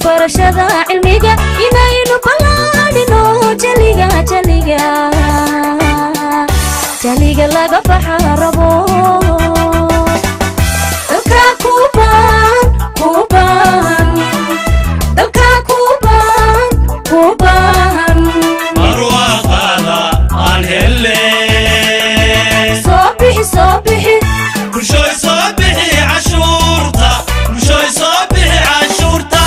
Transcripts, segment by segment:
برشدا علميga inaynu balaadino jaliga laga baxarabo dalka kuban dalka kuban marwaqada aan hele صبحي كلشوي صبحي عشورتا كلشوي صبحي عشورتا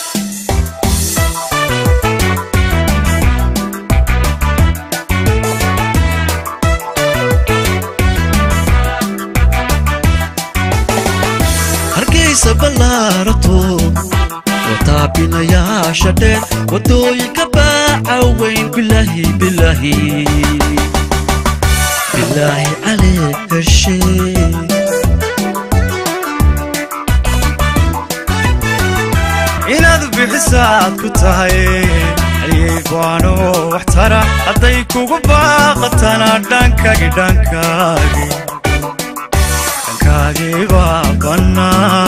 هرقيسة بلارتو وطابنا يا شدين ودويك باعوين بالله عليك الشيء إناد بحساد كتاي عيبانو واحترى أديكو قباقتنا دانكاقي بابانا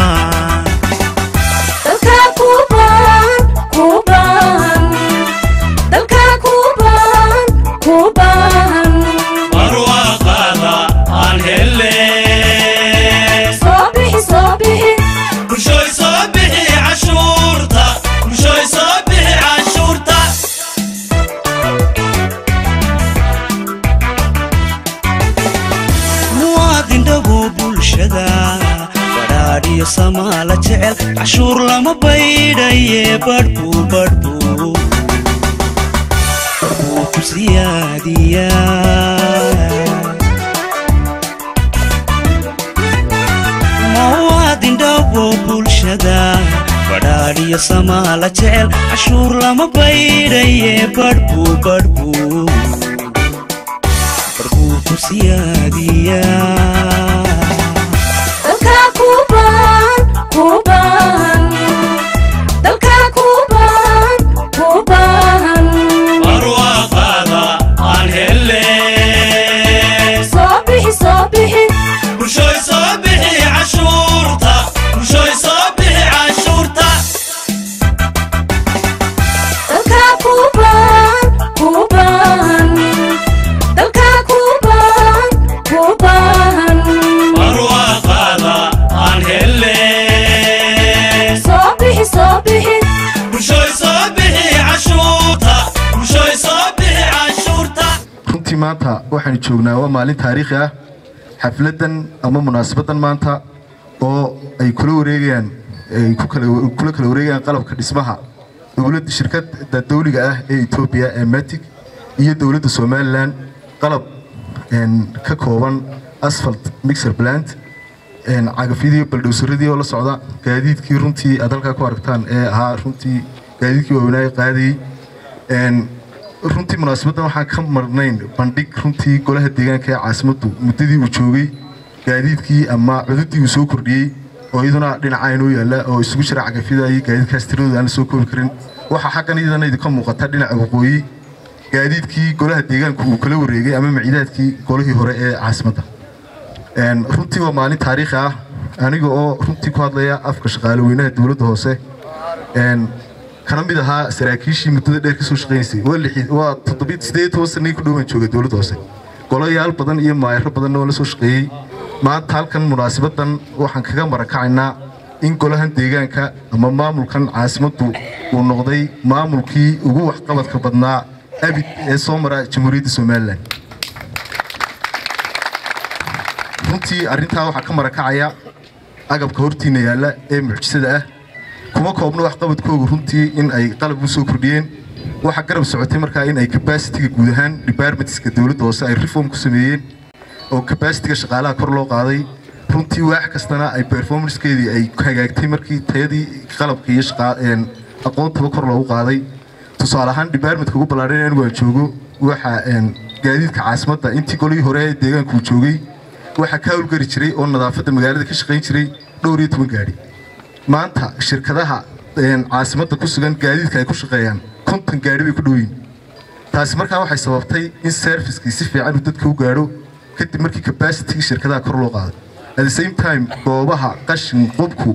dalka kuban dalka kuban marwaqada aan hele صبحي كلشوي صبحي عشورتا كلشوي صبحي عشورتا موادين دبو بلشدا ودادي سمالا جعل عشور لما بيداي بدبو كسياديا موادين دبو بلشدا ودادي سمالا جعل عشور لما بيداي بدبو كسياديا dalka kuban dalka kuban marwaqada aan hele صبحي كلشوي صبحي عشورتا كلشوي صبحي عشورتا dalka kuban dalka kuban marwaqada aan hele صبحي كلشوي صبحي عشورتا كلشوي صبحي عشورتا runtii maanta waxaan joognaa waa maalin taariikhi ah xafladan ama munaasabadan maanta oo ay kula wareegayaan qalabka dhismaha dawladda shirkadda dawliga ah ee Ethiopia ee Matic iyo dawladda Somaliland qalab ka kooban asphalt mixer plant cagafyadii baldowsaradii oo la socda gaadiidkii runtii aad halka ku aragtaan ee ahaa runtii gaadiidkii waaweynaa qaaday runtii munaasabadan waxaan ka marnayn bandhig runtii golaha deegaanka ee caasimaddu muddadii uu joogay gaadiidkii ama cududii uu soo kordhiyey oo iyaduna dhinacaan oo yaala oo isugu jira cagafyada iyo gaadiidkaas tiradooda aan la soo koobi karin waxa xaqan iyadana idinka muuqata dhinaca waqooyi gaadiidkii golaha deegaanku uu kala wareegay ama maciidaadkii golihii hore ee caasimadda runtii waa maalin taariikhi ah aniga oo runtii ku hadlaya afka shaqaale weynaha dawladda hoose kana mid ahaa saraakiishii muddada dheer ka soo shaqeynayay waa 7 sano ku dhawaan joogay dawladda hoose golayaal badan iyo maayro badan oo la soo shaqeeyay maanta halkan munaasabadan waxaan kaga marakacaynaa in golahan deegaanka ama maamulkan caasimaddu uu noqday maamulkii ugu waxqabadka badnaa abid ee soo mara jamhuuriyadda Somaliland runtii arrintaa waxaa ka marakacaya agabka hortiina yaala ee mucjisada ah kuma koobno waxqabadkooda runtii in ay qalab u soo kordhiyeen waxa garab socotay markaa in ay capacity-ga guud ahaan departmentska dawladda hoose ay reform ku sameeyeen oo capacity-ga shaqaalaha kor loo qaaday runtii wax kastana ay performance-keedii ay hagaagtay markii tayadii qalabka iyo aqoontaba kor loogu qaaday tusaale ahaan departmentka ugu ballaaran anigu aan joogo waxa gaadiidka caasimadda intii golihii hore ee deegaanku joogay waxa ka hawlgari jiray oo nadaafadda magaalada ka shaqayn jiray dhowr iyo 10 gaari maanta shirkadaha caasimadda ku sugan gaadiidka ay ku shaqeeyaan 50 gaari bay ku dhoweyn taasi markaa waxay sababtay in service-kii si fiican uu dadka u gaaro kadib markii capacity shirkadaha kor loo qaaday at the same time goobaha qashin qubku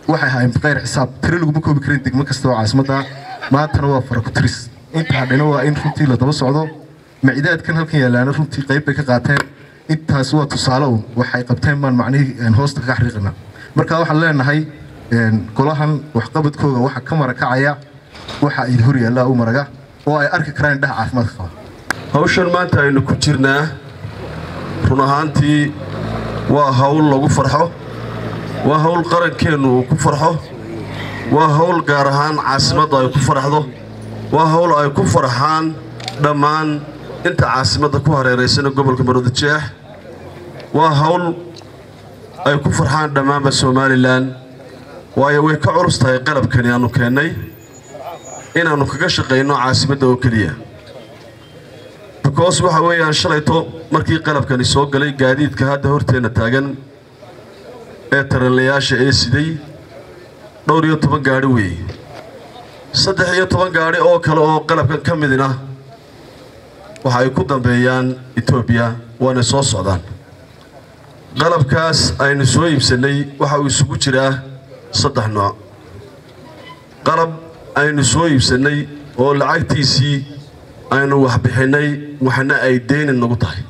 waxay ahaayeen biqayr xisaab tiro laguma koobi karin degmo kasta oo caasimadda maantana waa fara ku tiris inta hadhina waa in runtii la daba socdo macidaadkan halkan yaalaana runtii qayb bay ka qaateen intaas waa tusaale uun waxay qabteen baan macnihii hoosta kaga xariiqina marka waxaan leenahay golahan waxqabadkooda waxa ka marakacaya waxa ay hor yaallaa u maraga oo ay arki karaan indhaha caafimaadka qaba hawshan maanta aynu ku jirnaa run ahaantii waa hawl lagu farxo waa hawl qarankeennu uu ku farxo waa hawl gaar ahaan caasimadda ay ku faraxdo waa hawl ay ku farxaan dhammaan inta caasimadda ku hareeraysana gobolka Maroodijeex waa hawl ay ku farxaan dhammaanba Somaliland waayo way ka culus tahay qalabkani aanu keenay inaanu kaga shaqeyno caasimadda oo kaliya because waxa weeyaan shalayto markii qalabkani soo galay gaadiidka hadda horteena taagan ee tareenlayaasha ee siday 12 gaari weey 13 gaari oo kale oo qalabkan ka midina waxa ay ku dambeeyaan Ethiopia waana soo socdaan qalabkaas aynu soo iibsanay waxa uu isugu jiraa 3 nooc qalab aynu soo iibsanay oo lacagtiisii aynu wax bixinay waxna ay deyn nagu tahay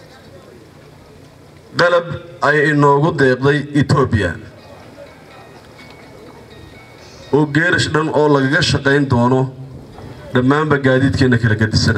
qalab ay inoogu deeqday Ethiopia oo geerish dhan oo lagaga shaqeyn doono dhammaanba gaadiidkeena kala gadisana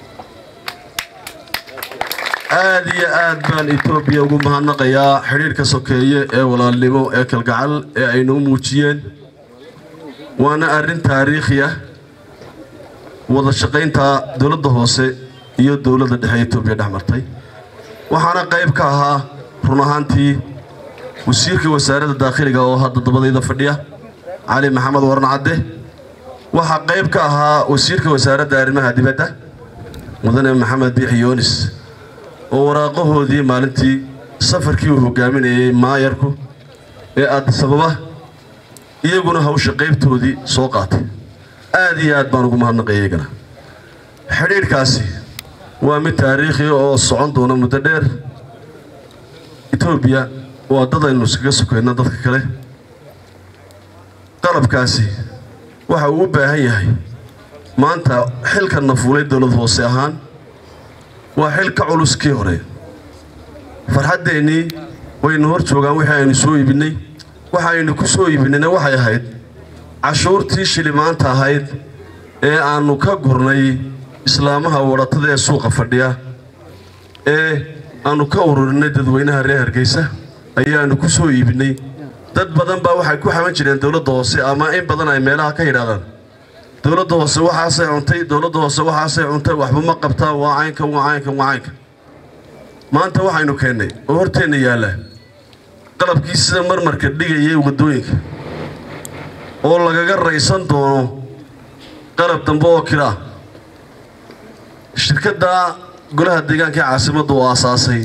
aad iyo aad baan Ethiopia ugu mahadnaqayaa xiriirka sokeeye ee walaalnimo ee kalgacal ee ay noo muujiyeen waana arrin taariikhi ah wada shaqeynta dawladda hoose iyo dawladda dhexe Ethiopia dhaxmartay waxaana qayb ka ahaa run ahaantii wasiirka wasaaradda dakhliga oo hadda dabadayda fadhiya Ali Maxamed Waran Cadde waxa qayb ka ahaa wasiirka wasaaradda arrimaha dibadda mudane Maxamed Biixi Yoonis oo waraaqahoodii maalintii safarkii uu hogaaminayay maayarku ee Addis Ababa iyaguna hawsha qaybtoodii soo qaatay aad iyo aad baan ugu mahadnaqayaa xiriirkaasi waa mid taariikhi oo socon doona muddo dheer Ethiopia waa dad aynu iskaga sokayna dadka kale qalabkaasi waxa uu u baahan yahay maanta xilka nafuulay dawladda hoose ahaan waa xil ka culus kii hore farxadeeni waynu hor joogaan wixii aynu soo iibinay waxa aynu ku soo iibinayna waxay ahayd cashuurtii shilimaanta ahayd ee aanu ka gurnay islaamaha waratada ee suuqa fadhiya ee aanu ka ururinay dadweynaha reer Hargeysa ayaanu ku soo iibinay dad badan baa waxay ku xaman jireen dawladda hoose ama in badan ay meelaha ka yiraahdaan dawladda hoose waxaasay cuntay dawladda hoose waxaasay cuntay waxba ma qabtaa waa caynka maanta waxaynu keenay oo horteena yaala qalabkii sida marmarka dhigayay wadooyinka oo lagaga raysan doono qalab dambe oo kira shirkadda golaha deegaanka caasimadda oo aasaasay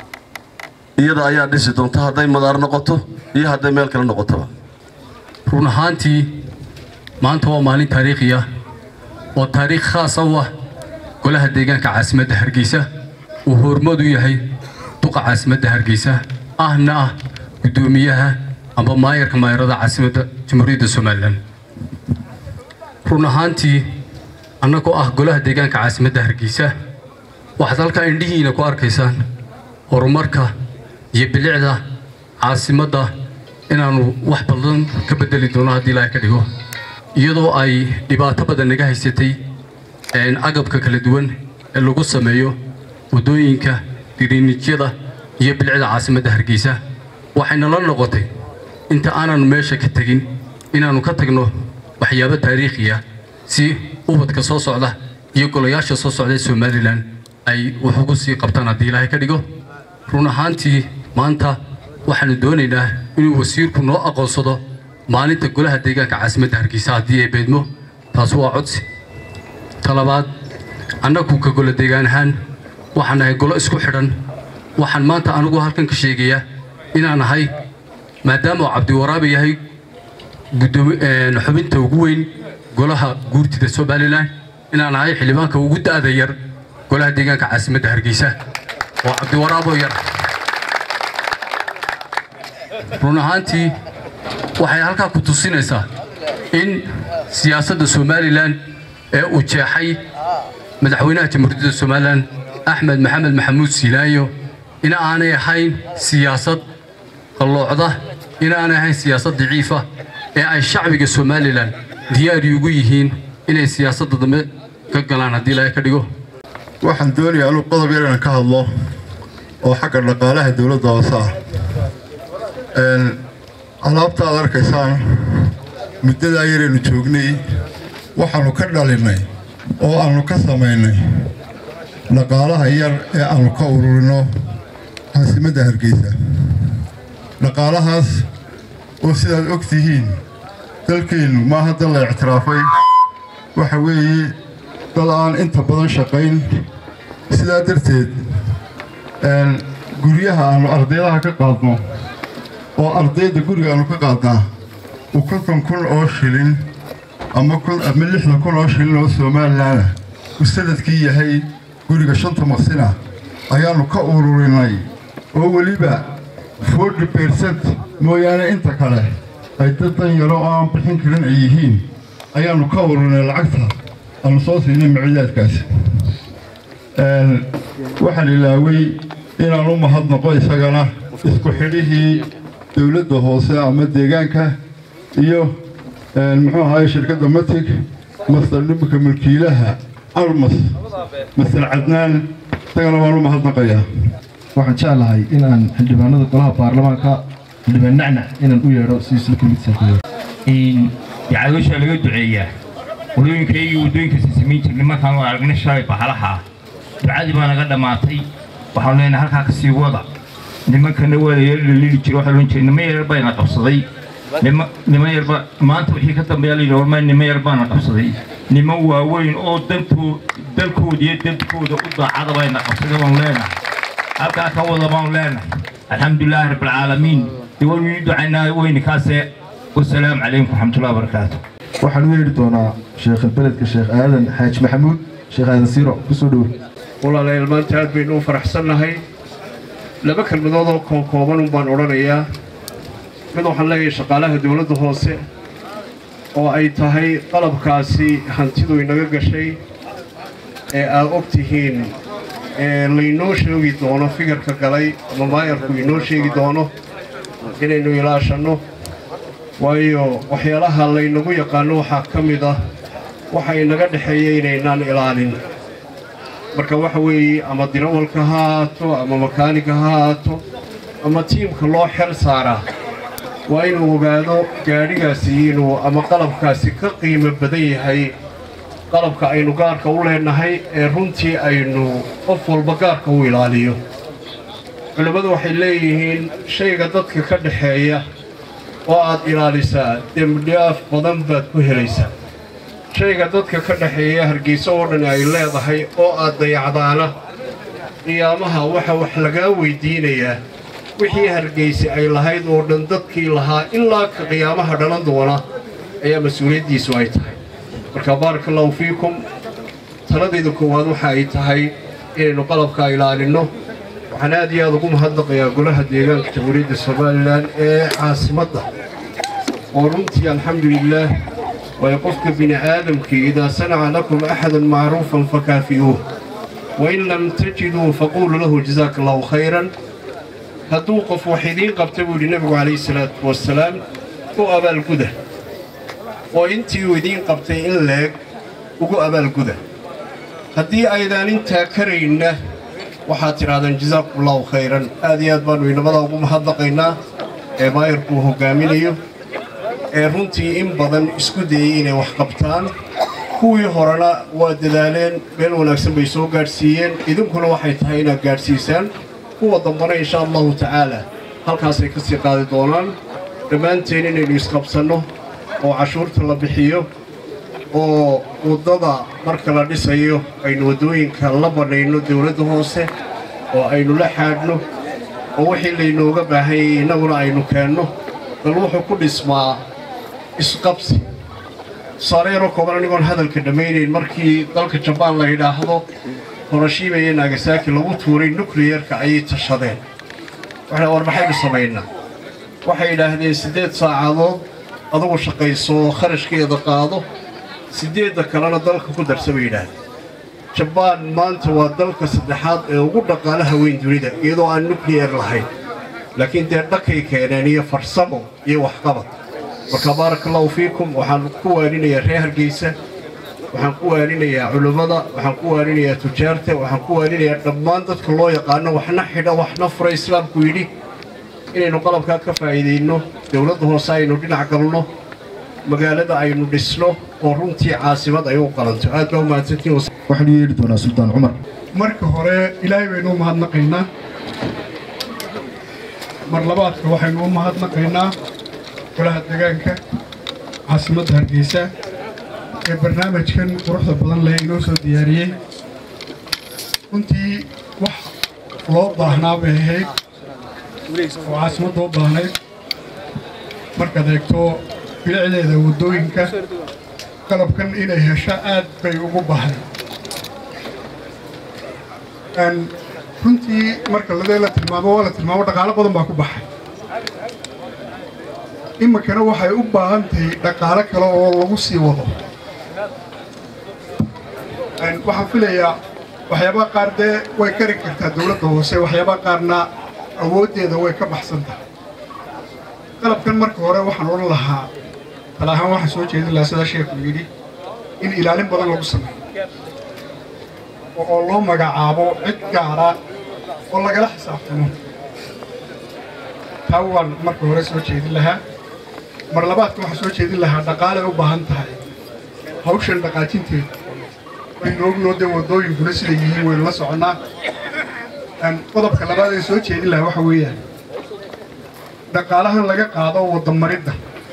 iyada ayaa dhisi doonta haday madaar noqoto iyo haday meel kale noqoto run ahaantii maanta waa maalin taariikhi ah oo taariikh khaas ah golaha deegaanka caasimadda Hargeysa uu hormad u yahay duqa caasimadda Hargeysa ahna gudoomiyaha amba maayarka maayarada caasimadda Jamhuuriyadda Somaliland run ahaantii annagoo golaha deegaanka caasimadda Hargeysa waxaad halka indhihiina ku arkaysaan horumarka iyo bilicda caasimadda inaanu wax badan ka bedeli doono haddii la ka dhigo iyadoo ay dhibaato badan naga haysatay agabka kala duwan ee lagu sameeyo wadooyinka diriniijyada iyo bilicda caasimadda Hargeysa waxayna la noqotay inta aanan meesha ka tagin inaanu ka tagno waxyaabo taariikhi ah si ubadka soo socda iyo golayaasha soo socda Somaliland ay wax ugu sii qabtaan haddii la ka dhigo run ahaantii maanta waxaanu doonaynaa inuu wasiirku noo aqoonsado maalinta golaha deegaanka caasimadda Hargeysa haddii ay beedmo taas waa codsi talabaad annagu ka gola deegaan ahaan waxaan nahay golo isku xidhan waxaan maanta anigu halkan ka sheegayaa inaan nahay maadaama Cabdi Waraabe yahay xubinta ugu weyn golaha guurtida Somaliland inaan nahay xildhibaanka ugu daada yar golaha deegaanka caasimadda Hargeysa oo Cabdi Waraabe yar run ahaantii waxay halkaa ku tusinaysaa in siyaasadda Somaliland ee uu jeexay madaxweynaha jamhuuriyadda Somaliland Axmed Maxamed Maxamuud Silaayo in aanay ahayn siyaasad qalloocda in aanay ahayn siyaasad daciifa ee ay shacbiga Somaliland diyaar ugu yihiin inay siyaasadda dambe ka galaan haddii la ka dhigo. waxaan doonayaa inuu qodob yar aan ka hadlo oo xagga dhaqaalaha dawladda hoose ah. alaabta aad arkaysaan muddada yaraynu joognay waxaanu ka dhalinay oo aanu ka samaynay dhaqaalaha yar ee aanu ka ururino caasimadda Hargeysa. dhaqaalahaas oo sidaad og tihiin dalkeennu ma hadda la ictiraafay waxa weeye dad aan inta badan shaqayn sidaa darteed guryaha aanu ardaydaha ka qaadno oo ardayda guriga aanu ka qaadnaa uu 50,000 oo shilin ama 60,000 oo shilin oo Somaliland uu sanadkii yahay guriga 5 maqsina ayaanu ka ururinay oo waliba 40% mooyaane inta kale ay dad yaro aan bixin karin ay yihiin ayaanu ka ururinay lacagta aanu soo siinay maciyaadkaas. waxaan ilaaway inaan u mahadnaqo isagana isku xidhihii dawladda hoose ama deegaanka iyo muxuu ahaay shirkadda Matic mas'al dhibka mulkiilaha Almas mas'al Cadnaan isagana waan u mahadnaqayaa. waxaan jeclahay inaan xildhibaanada golaha baarlamaanka xildhibaan Nacnac inaan u yeero si isla kamid saxeeyo yacayusha laga duceeyaa wadooyinkaygii wadooyinkaasi samayn jirnay markaan u aragnay shalay bahalaha ducadii baa naga dhammaatay waxaan leenahay halkaa ka sii wada nimankana waa lili jiro waxaa loon jiray nima yar bayna qabsaday nima yarba maanta wixii ka dambeeya la yidhi warmaa nima yar baana qabsaday nima waaweyn oo dalkooda iyo dadkooda u daacada bayna qabsaday baan leenahay halkaa ka wada baan leenahay alxamdulilaahi rabbilcaalamiin diwaanu ii ducaynaa weynikaase wasalaamu calaykum waraxmatullahi wabarakaatu. waxaan u yeeri doonaa sheekha beledka sheekh aadan xaaji maxamuud sheekh aadan siiro kusoo dhow. walaalayaal maanta aad baynu u faraxsannahay laba kelmadood oo kooban baan odhanayaa. mid waxaan leeyahay shaqaalaha dawladda hoose oo ay tahay qalabkaasi hantidu inaga gashay ee aad og tihiin laynoo sheegi doono fikirka galay ama maayarku inoo sheegi doono inaynu ilaashanno waayo waxyaalaha laynagu yaqaano waxaa ka mid ah waxa inaga dhexeeya inaynaan ilaalin. marka waxa weeye ama dirawalka ha ahaato ama makaaniga ha ahaato ama tiimka loo xel saaraa waa inuu ogaado gaadhigaasi inuu ama qalabkaasi ka qiimo badan yahay qalabka aynu gaarka u leenahay ee runtii aynu qof walba gaarka u ilaaliyo. culimmadu waxay leeyihiin shayga dadka ka dhexeeya oo aad ilaalisaa dembidhaaf badan baad ku helaysaa. shayga dadka ka dhexeeya Hargeysa oo dhan ay leedahay oo aad dayacdaana qiyaamaha waxa wax lagaa weydiinayaa wixii Hargeysa ay lahayd oo dhan dadkii lahaa ilaa ka qiyaamaha dhalan doona ayaa mas'uuliyadiisu ay tahay. marka barakallahu fiikum taladayda koowaad waxa ay tahay inaynu qalabka ilaalino. waxaan aad iyo aad ugu mahadnaqayaa golaha deegaanka jamhuuriyadda Somaliland ee caasimadda oo runtii alxamdulillaah ويقفك بن آدم إذا صنع لكم أحد معروفا فكافئوه وإن لم تجدوا فقولوا له جزاك الله خيرا. هتوقف وحيدين قبتبوا للنبي عليه الصلاة والسلام وأبا القدة وإنتي ودين قبتين لك وأبا القدة هدي أيضا انت كرينا وحاتر هذا جزاك الله خيرا. هذه أدبان وينبضا ومحضقنا ما يركوه قامينيو runtii in badan isku dayay inay wax qabtaan. kuwii horena waa dadaaleen meel wanaagsan bay soo gaadhsiiyeen idinkuna waxay tahay inaad gaadhsiisaan kuwa dambana insha allahu tacaala halkaasay ka sii qaadi doonaan. dhammaanteen inaynu isqabsanno oo cashuurta la bixiyo oo waddada marka la dhisayo aynu waddooyinka la banayno dawladda hoose oo aynu la xaadhno oo wixii laynooga baahanyay innaguna aynu keenno bal wuxuu ku dhismaa isqabsi. sareero kooban anigoon hadalka dhammaynayn markii dalka Jabaan la yidhaahdo Hiroshima iyo Nagasaki lagu tuuray nuclearka ayay tashadeen. waxay war maxay samaynaa waxay yidhaahdeen 8 saacadood adugu shaqayso kharashkeeda qaado 8 kalena dalka ku darsa bay yidhaahdeen jabaan maanta waa dalka saddexaad ee ugu dhaqaalaha weyn dunida iyadoo aan nuclear lahayn laakiin dee dhakay keeneen iyo farsamo iyo waxqabad marka barakallahu fiikum waxaan ku waarinayaa reer Hargeysa waxaan ku waarinayaa culimada waxaan ku waarinayaa tujaarta waxaan ku waarinayaa dhammaan dadka loo yaqaan waxna xidha waxna fura islaamku yidhi inaynu qalabka ka faa'iideyno dawladda hoose aynu dhinac galno magaalada aynu dhisno oo runtii caasimad ay u qalanto aad baa u mahadsantiin waxaan yeeli doonaa Sultaan Cumar marka hore ilaahay baynu u mahadnaqaynaa mar labaadka waxaynu u mahadnaqaynaa golaha deegaanka caasimadda Hargeysa ee barnaamijkan quruxda badan leh inoo soo diyaariyey runtii wax loo baahnaa bay ahayd oo caasimadda u baahnayd markaad eegto bilicdeeda waddooyinka qalabkan inay hesho aad bay ugu baahday runtii marka la tilmaamo dhaqaalo badan baa ku baxay iminkana waxay u baahan tahay dhaqaalo kale oo lagu sii wado waxaan filayaa waxyaabaha qaar dee way kari kartaa dawladda hoose waxyaabaha qaarna awooddeeda way ka baxsan tahay qalabkan marka hore waxaan odhan lahaa tala ahaan waxaan soo jeedin lahaa sidaa sheekhu yidhi in ilaalin badan lagu sameeyo oo loo magacaabo cid gaara oo lagala xisaabtamo taa waan marka hore soo jeedin lahaa mar labaadka waxaan soo jeedin lahaa dhaqaalay u baahan tahay hawshan dhaqaajinteeda waynu ognoo dee waddooyinkuna sida yihiin waynu la soconnaa qodobka labaad ee soo jeedin lahaa waxa weeyaan dhaqaalahan laga qaado wadamaridda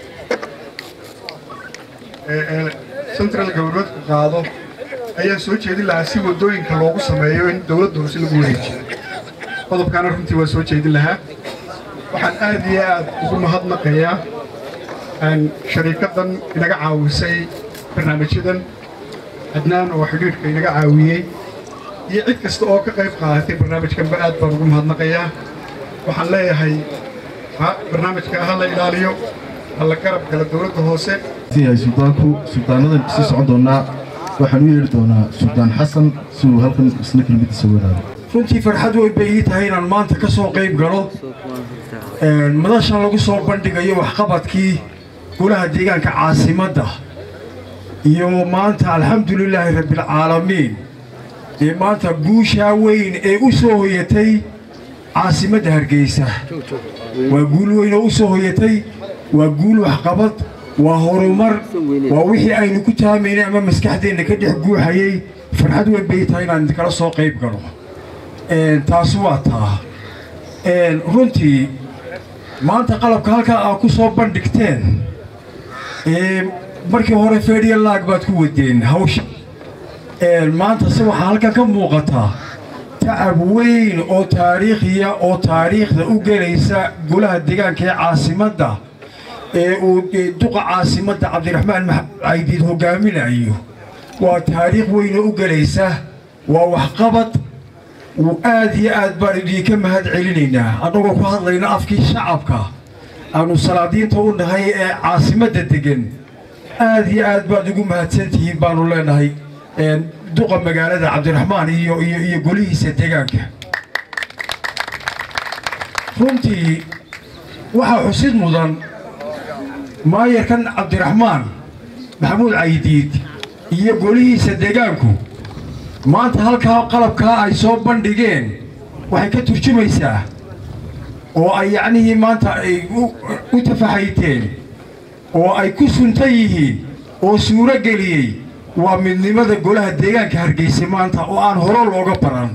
ee central governmentka qaado ayaan soo jeedin lahaa si waddooyinka loogu sameeyo in dawladda hoose lagu wareejiyo qodobkaana runtii waa soo jeedin lahaa waxaan aad iyo aad ugu mahadnaqayaa shariikaddan inaga caawisay barnaamijyadan adnaan oo xidhiidhka inaga caawiyey iyo cid kasta oo ka qayb qaadatay barnaamijkanba aad baan ugu mahadnaqayaa waxaan leeyahay barnaamijka ha la ilaaliyo ha la garab gala dawladda hoose suldaanadan sii socon doonaa waxaan u yeeri doonaa Sultaan Xasan si uu halkan isna kelmadiisa wadaado runtii farxad weyn bay ii tahay inaan maanta ka soo qayb galo madashan lagu soo bandhigayo waxqabadkii golaha deegaanka caasimadda iyo maanta alxamdulilaahi rabbilcaalamiin ee maanta guushaa weyn ee u soo hoyatay caasimadda Hargeysa waa guul weyn oo u soo hoyatay waa guul waxqabad waa horumar waa wixii aynu ku taamaynay ama maskaxdeenna ka dhex guuxayay farxad weyn bay tahay inaan kala soo qayb galo taas waa taa runtii maanta qalabka halkaa aad ku soo bandhigteen markii hore fedhiya laag baad ku wadeen hawsha maanta se waxaa halkan ka muuqataa tacab weyn oo taariikhiya oo taariikhda u gelaysa golaha deegaanka ee caasimadda ee uu duqa caasimadda cabdiraxmaan maxamed caydiid hogaaminayo waa taariikh weyn oo u gelaysa waa waxqabad aad iyo aad baan idinka mahad celinaynaa annagoo ku hadlayna afkii shacabka aanu salaadiinta u nahay ee caasimadda degan aad iyo aad baad ugu mahadsantihiin baanu leenahay duqa magaalada cabdiraxmaan iyo golihiisa deegaanka runtii waxaa xusid mudan maayarkan cabdiraxmaan maxamuud caydiid iyo golihiisa deegaanku maanta halkaa qalabkaa ay soo bandhigeen waxay ka turjumaysaa oo ay yacnihii maanta ay u tafaxayteen oo ay ku suntan yihiin oo suuro geliyey waa midnimada golaha deegaanka Hargeysa maanta oo aan hore looga baran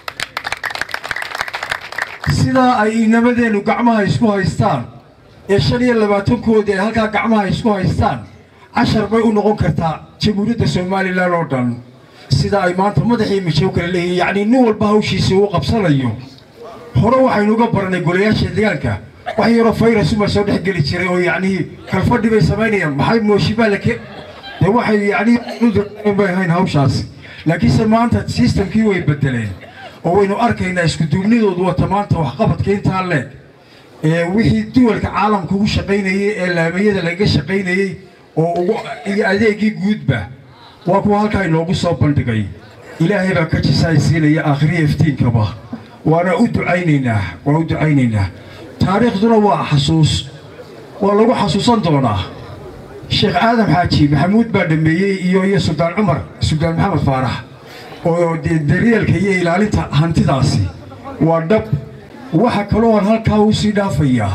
sidaa ay inamadeennu gacmaha isku haystaan ee 25 ee halkaa gacmaha isku haystaan cashar bay u noqon kartaa jamhuuriyadda Soomaaliland oo dhan sida ay maanta madaxii mijow kale leeyahay yacni nin walba hawshiisa uu qabsanayo hore waxaynu uga baranay golayaasha deegaanka wax yaro fayras uma soo dhex geli jiray oo yacni kalfadhi bay samaynayaan maxay mooshiba lake de waxay yacni bay hayn hawshaas laakiinse maanta systemkii way bedeleen oo waynu arkaynaa isku duubnidoodu wata maanta waxqabadka intaa leeg wixii duwalka caalamka ugu shaqaynayay ee laamiyada laga shaqaynayay oo iyo adeegii guudba waa kuwa halkaa inoogu soo bandhigay ilaahay baa ka jisaysiinaya aakhiriya iftiinkaba waana u ducaynaynaa taariikhduna waa xasuus waa lagu xasuusan doonaa sheekh aadam xaaji maxamuud baa dhameeyey iyo suldaan cumar suldaan maxamed faarax oo daryeelka iyo ilaalinta hantidaasi waa dhab waxa kaloo aan halkaa u sii dhaafayaa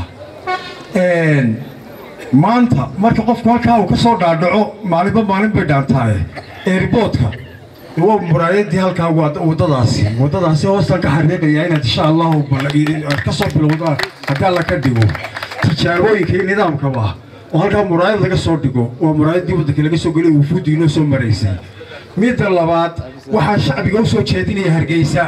maanta marka qofku halkaa uu ka soo dhaadhaco maalin bay dhaantaaye eerboodka waa muraayadii halkaa waddadaasi hoostan ka xariiqaya inaad insha allahu ka soo bilowdaan haddii alla ka dhigo tijaabooyinka iyo nidaamkaba oo halkaa muraayad laga soo dhigo waa muraayadii waddanka laga soo gelay wufuuddu inoo soo maraysay midda labaad waxaa shacbiga u soo jeedinaya Hargeysa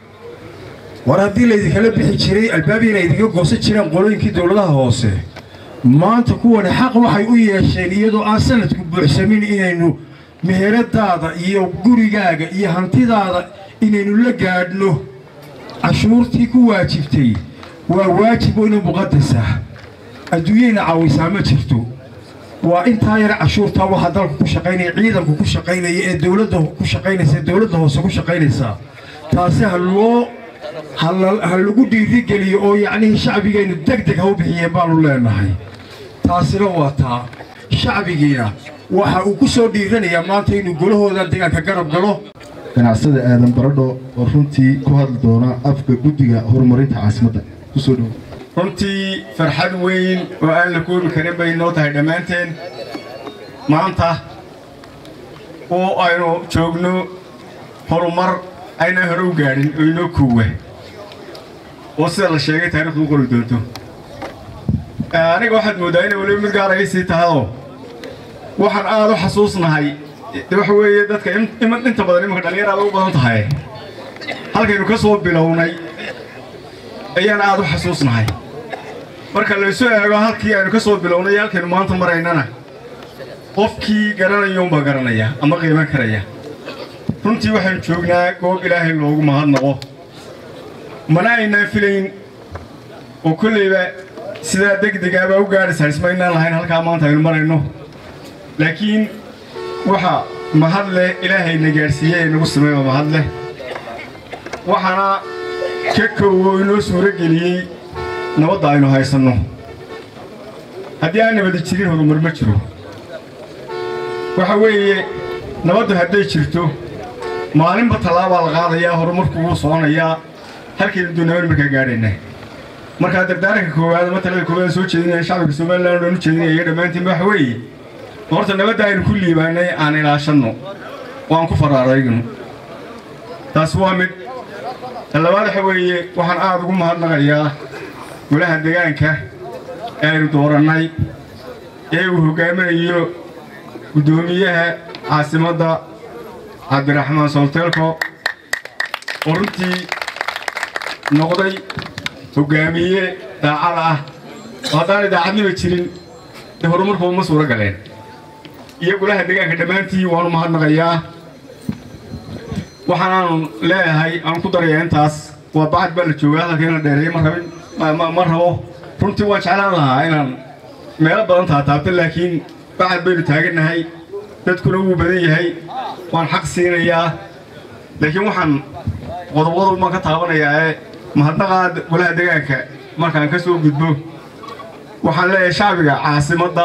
war haddii laydinkala bixi jiray albaabiina idinka goosan jireen qolooyinkii dowladaha hoose maanta kuwani xaq waxay u yeesheen iyadoo aan sanadku buuxsamin inaynu meheradaada iyo gurigaaga iyo hantidaada inaynu la gaadhno cashuurtii ku waajibtay waa waajib weynu muqaddasa adduunyada caawisaa ma jirto waa intaa yar cashuurta waxa dalku ku shaqaynaya ciidanku ku shaqaynaya ee dawladda ku shaqaynaysa dawladda hoose ku shaqaynaysa taasi ha lagu dhiirigeliyo oo yacni shacbigeenu degdeg ha u bixiyeen baanu leenahay taasina waa taa shacbigiina waxa uu ku soo dhiiranayaa maanta inuu golahooda deegaanka garab galo ganacsada aadan baradho oo runtii ku hadli doona afka guddiga horumarinta caasimadda ku soo dhow runtii farxad weyn oo aan la koobi karin bay noo tahay dhammaanteen maanta oo aynu joogno horumar ayna hore u gaadhin oo inoo koowa oo sida la sheegay taariikhdu u qori doonto aniga waxaad mooddaa inay weliba mid gaar ay sii tahadoo waxaan aad u xasuusnahay waxa weeye dadka inta badan imanka dhallinyaraada u badan tahay halkaynu ka soo bilownay ayaan aad u xasuusnahay marka laysu eego halkii aynu ka soo bilownay halkaynu maanta maraynana qofkii garanaya unbaa garanaya ama qiiman karaya runtii waxaynu joognaa goob ilaahay loogu mahadnaqo mana aynaan filayn oo kollayba sidaa degdegaabaa u gaadhaysaa ismaynaan lahayn halkaa maanta aynu marayno laakiin waxa mahad leh ilaahayna gaadhsiiyey ee nagu sameeyo mahad leh waxaana ka koowo inoo suuro geliyey nabadda aynu haysanno haddii aan nabadi jirin horumar ma jiro waxa weeye nabaddu hadday jirto maalinba tallaabaa la qaadayaa horumarku wuu soconayaa halkaynu doonabaan markaa gaadhaynaa markaa dardaaranka koowaad ama talada koowaad soo jeedinaya shacbiga somaliland oon u jeedinaya dhammaantiinba waxa weeye horta nabadda aynu ku liibaanay aan ilaashanno oo aan ku faraaraygno taas waa mid talabaad waxa weeye waxaan aad ugu mahadnaqayaa golaha deegaanka ee aynu doorannay ee uu hoggaaminayo guddoomiyaha caasimadda cabdiraxmaan solteelko oo runtii noqday hoggaamiye daacad ah oo haddaanay daacadnima jirin dee horumarku uma suuro galeen iyo golaha deegaanka dhammaantii waanu mahadnaqayaa waxaanaanu leeyahay aan ku darayaa intaas waa bacad baa la joogaa halka in la dheereeyo ma rabo runtii waan jeclaan lahaa inaan meelo badan taataabto laakiin bacad baynu taagannahay dadkuna wuu badan yahay waan xaq siinayaa laakiin waxaan qodobadu baan ka taabanayaa ee mahadnaqaa golaha deegaanka markaan ka soo gudbo waxaan leeyahay shacbiga caasimadda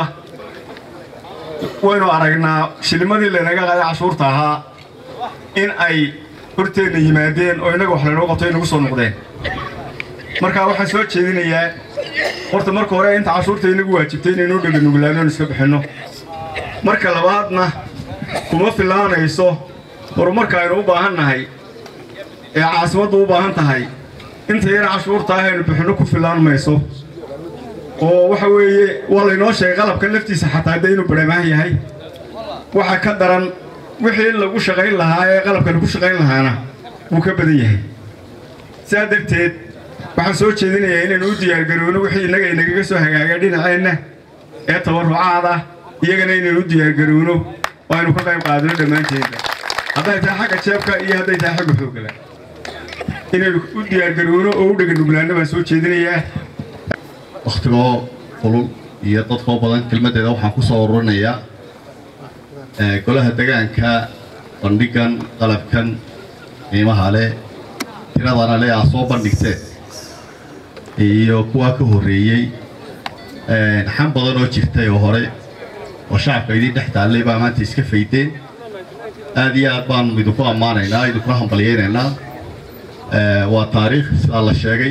waynu aragnaa shilimadii laynaga qaaday cashuurta ahaa in ay horteenna yimaadeen oo innaga wax laynoo qabto inagu soo noqdeen markaa waxaan soo jeedinayaa horta marka hore inta cashuurta inagu waajibtay inaynoo dheganuglaanoon iska bixinno marka labaadna kuma filaanayso horumarka aynu u baahan nahay ee caasimaddu u baahan tahay inta yara cashuurta ah aynu bixinno ku filaan mayso oo waxa weeye waa laynoo sheegay qalabka laftiisa xataa hadda inuu barhamahan yahay waxa ka daran wixii lagu shaqayn lahaa ee qalabka lagu shaqayn lahaana wuu ka badan yahay sidaa darteed waxaan soo jeedinayaa inaynu u diyaargarowno wixii innaga inagaga soo hagaaga dhinaceenna ee tabarrucaad ah iyagana inaynu u diyaargarowno oo aynu ka qayb qaadano dhammaanteedba hadday tahay xagga jeebka iyo hadday tahay xagga xooggala inaynu u diyaargarowno oo u dheganuglaanno baan soo jeedinayaa waqtigoo kulul iyo dadkoo badan kelmadeeda waxaan ku soo ururinayaa golaha deegaanka bandhigan qalabkan qiimaha leh tiradana leh aa soo bandhigteen iyo kuwa ka horreeyey xan badan oo jirtay oo hore oo shacabka idin dhex taallay baa maanta iska faydeen aad iyo aad baan idinku ammaanaynaa idinkuna hambalyaynaynaa waa taariikh sidaa la sheegay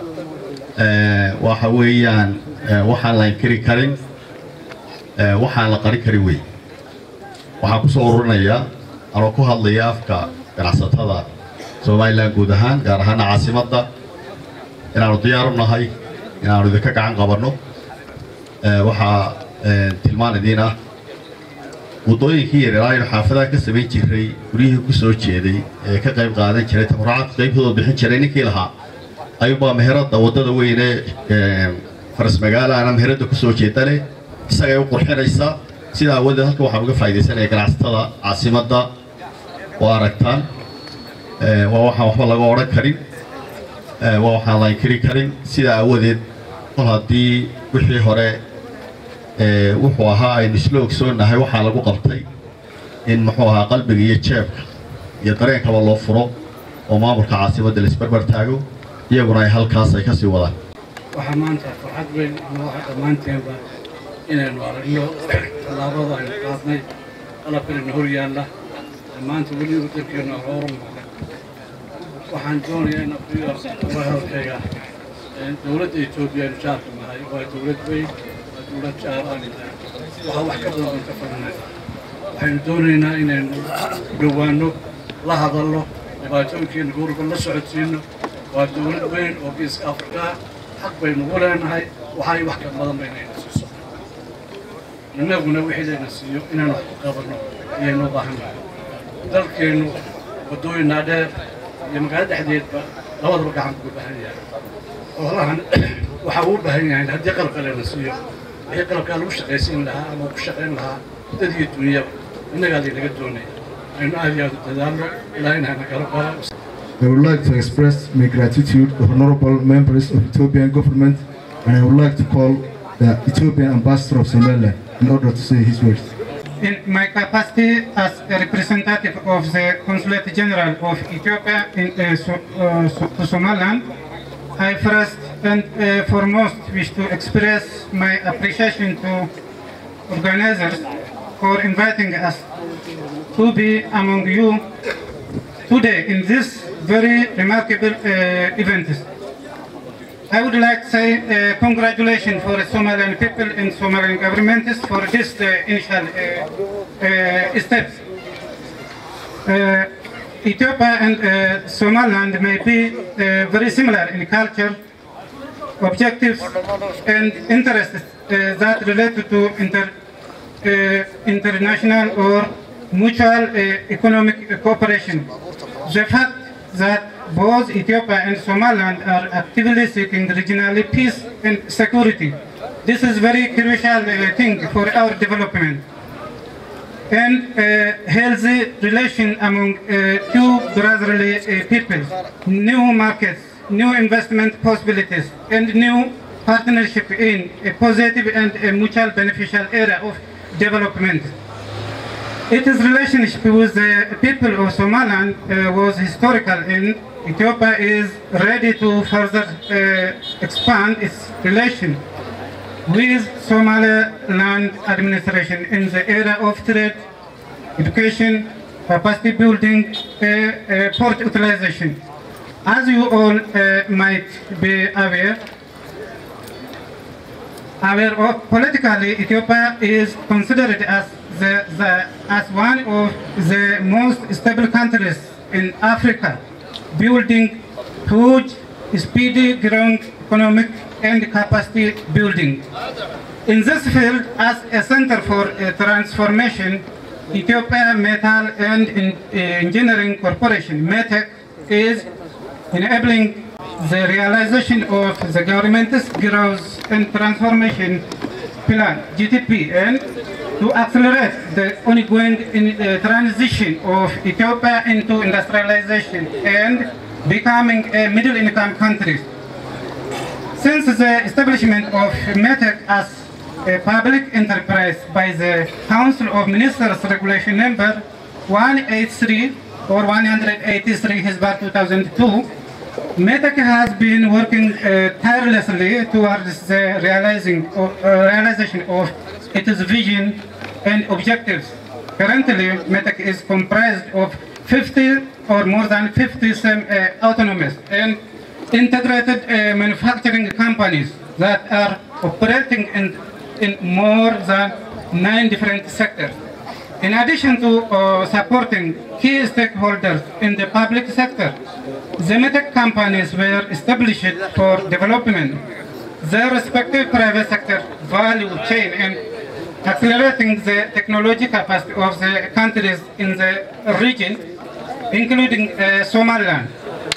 waxa weeyaan waxaan la inkiri karin waxaan la qarin karin wey waxaan ku soo ururinayaa anoo ku hadlaya afka ganacsatada Somaliland guud ahaan gaar ahaan caasimadda inaanu diyaar u nahay inaanu idinka gacan qabanno waxaa tilmaan idiin ah waddooyinkii yaryar aynu xaafadaha ka samayn jiray guryihii ku soo jeeday ee ka qayb qaadan jiray tabarucaadka qaybtooda bixin jiray ninkii lahaa ayuunbaa meherada waddada weyne faras magaala ana meherada ku soo jeeda leh isagay u qurxinaysaa sidaa aawadeed halka waxaan uga faa'iidaysanaya ganacsatada caasimadda oo aragtaan waa waxaan waxba laga odhan karin waa waxaan la inkiri karin sidaa aawadeed kol haddii wixii hore wuxuu ahaa aynu isla ogsoonahay waxaa lagu qabtay in muxuu ahaa qalbiga iyo jeebka iyo dareenkaba loo furo oo maamulka caasimadda la isbarbar taago iyaguna ay halkaas ay ka sii wadaan waxaa maanta farxad weyn inoo dhammaanteenba inaynu aragno tallaabada aynu qaadnay qalabkanayna hor yaalla maanta weli waddankeenna horu muuqan waxaan doonayaa in afriyo hadalkayga dowladda Itoobiya aynu jaarka nahay waa dowlad weyn waa dowlad jaar aan waxaa wax ka badan ka fadhinay waxaynu doonaynaa inaynu dhowaanno la hadalno dhibaatooyinkeena guriga la socodsiino waa dowlad weyn oo geeska Afrika xaq baynu u leenahay waxay wax ka badan baynayna siiso innaguna wixii layna siiyo inaan wax ku qabanno ayaynu u baahannahay dalkeennu waddooyin dhaadheer iyo magaalada dhexdeedba labadaba gacan buu baahan yahay xoolahan waxa uu baahan yahay haddii qalabka layna siiyo wixii qalabkaa lagu shaqaysiin lahaa ama ku shaqayn lahaa dad iyo dunyaba innagaa laynaga doonaya aynu aad iyo aad u dadaalno ilaahayna hana kala qaba I would like to express my gratitude to honorable members of Ethiopian government, and I would like to call the Ethiopian ambassador of Somaliland in order to say his words. In my capacity as a representative of the Consulate General of Ethiopia in Somaliland, I first and foremost wish to express my appreciation to organizers for inviting us to be among you today in this very remarkable event. I would like to say congratulations for the Somalian people and Somalian government for this initial steps. Ethiopia and Somaliland may be very similar in culture, objectives and interests that relate to international or mutual economic cooperation. The fact that both Ethiopia and Somaliland are actively seeking regional peace and security. This is very crucial thing for our development. And healthy relation among two brotherly peoples, new markets, new investment possibilities, and new partnership in a positive and a mutual beneficial area of development. Its relationship with the people of Somaliland was historical, and Ethiopia is ready to further expand its relation with Somaliland administration in the area of trade, education, capacity building, port utilization. As you all might be aware of, politically, Ethiopia is considered as as one of the most stable countries in Africa, building huge, speedy growing economic and capacity building. In this field, as a center for transformation, Ethiopia Metal and Engineering Corporation, METEC, is enabling the realization of the government's growth and transformation plan, GTP, and to accelerate the ongoing transition of Ethiopia into industrialization and becoming a middle-income country. Since the establishment of METEC as a public enterprise by the Council of Ministers Regulation Number 183 or 183 Hizbar 2002, METEC has been working tirelessly towards the realization of its vision and objectives. Currently, METEC is comprised of 50 or more than 50 autonomous and integrated manufacturing companies that are operating in more than 9 different sectors. In addition to supporting key stakeholders in the public sector, the METEC companies were established for development their respective private sector value chain and accelerating the technology capacity of the countries in the region, including Somaliland.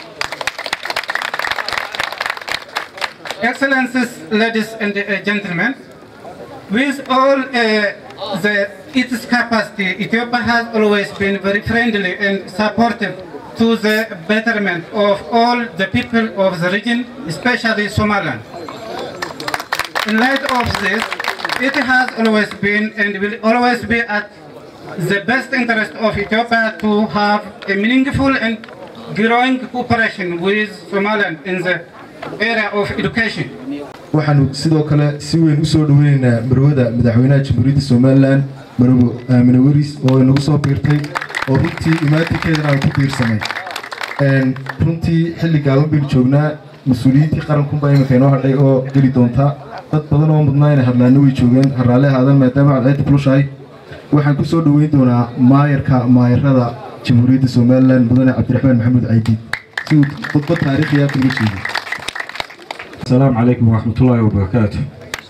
Excellencies, ladies and gentlemen, with all its capacity, Ethiopia has always been very friendly and supportive to the betterment of all the people of the region, especially Somaliland. In light of this, it has always been and will always be at the best interest of Ethiopia to have a meaningful and growing cooperation with Somaliland in the area of education. waxaanu sidoo kale si weyn u soo dhaweynaynaa marwada madaxweynaha Jamhuuriyadda Somaliland Marwo Aamina Waris oo nagu soo biirtay oo runtii imaatikeedana aan ku biirsanay runtii xilli gaaban baynu joognaa mas'uuliyiintii qaranku baa imika inoo hadhay oo geli doonta dad badan oo mudnaa inay hadlaano way joogeen harraale aadan maadaama cadceedda kulushahay waxaan ku soo dhaweyn doonaa maayarada Jamhuuriyadda Somaliland mudane Cabdiraxmaan Maxamuud Caydiid si uu khudbad taariikhi ah uga sheego. السلام عليكم ورحمة الله وبركاته.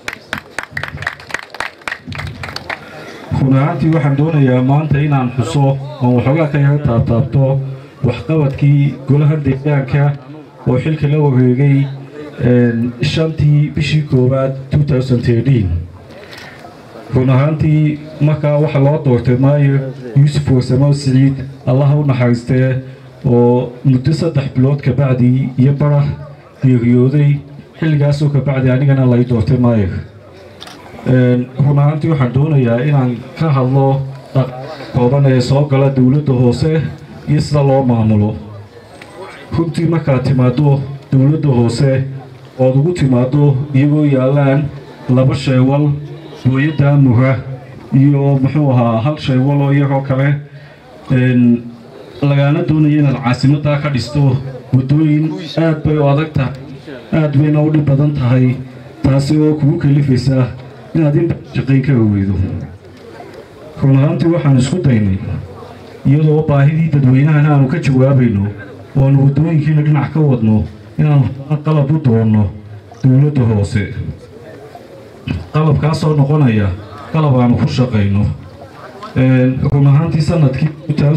خناعتي waxaan doonayaa maanta inaan xuso oo waxoogaa ka yara taabtaabto waxqabadkii golaha deegaanka oo xilka la wareegay shantii bishii koowaad 2013. Khunaaantii markaa waxa loo doortay Maayir Yuusuf Warsamo Siciid Allah u naxariistee oo muddo 3 bilood ka bacdi iyo barax geeriyooday xilligaasoo ka bacdi anigana la doortay Maayir. Runaantii waxaan doonayaa inaan ka hadlo kooban ee soo gala dawladda hoose iyo sida loo maamulo. Runtii markaad timaado dawladda hoose oo ugu timaado iyagoo yaalaan 2 sheewal booyada muha iyo muxuu ahaa 1 sheewal oo iyagoo kale lagana doonayo inaad caasimadda ka dhisto wadooyin aad bay u adag tahay aad bayna u dhib badan tahay taasi oo kugu kalifaysa inaad in shaqayn ka weydo. Runaantii waxaan isku daynay iyadoo baahidii dadweynaha aanu ka jawaabayno oo wadooyinkiina dhinac ka wadno inaan qalab u doono dawladda hoose. qalabkaas oo noqonaya qalab aan ku shaqayno. Runaantii sanadkii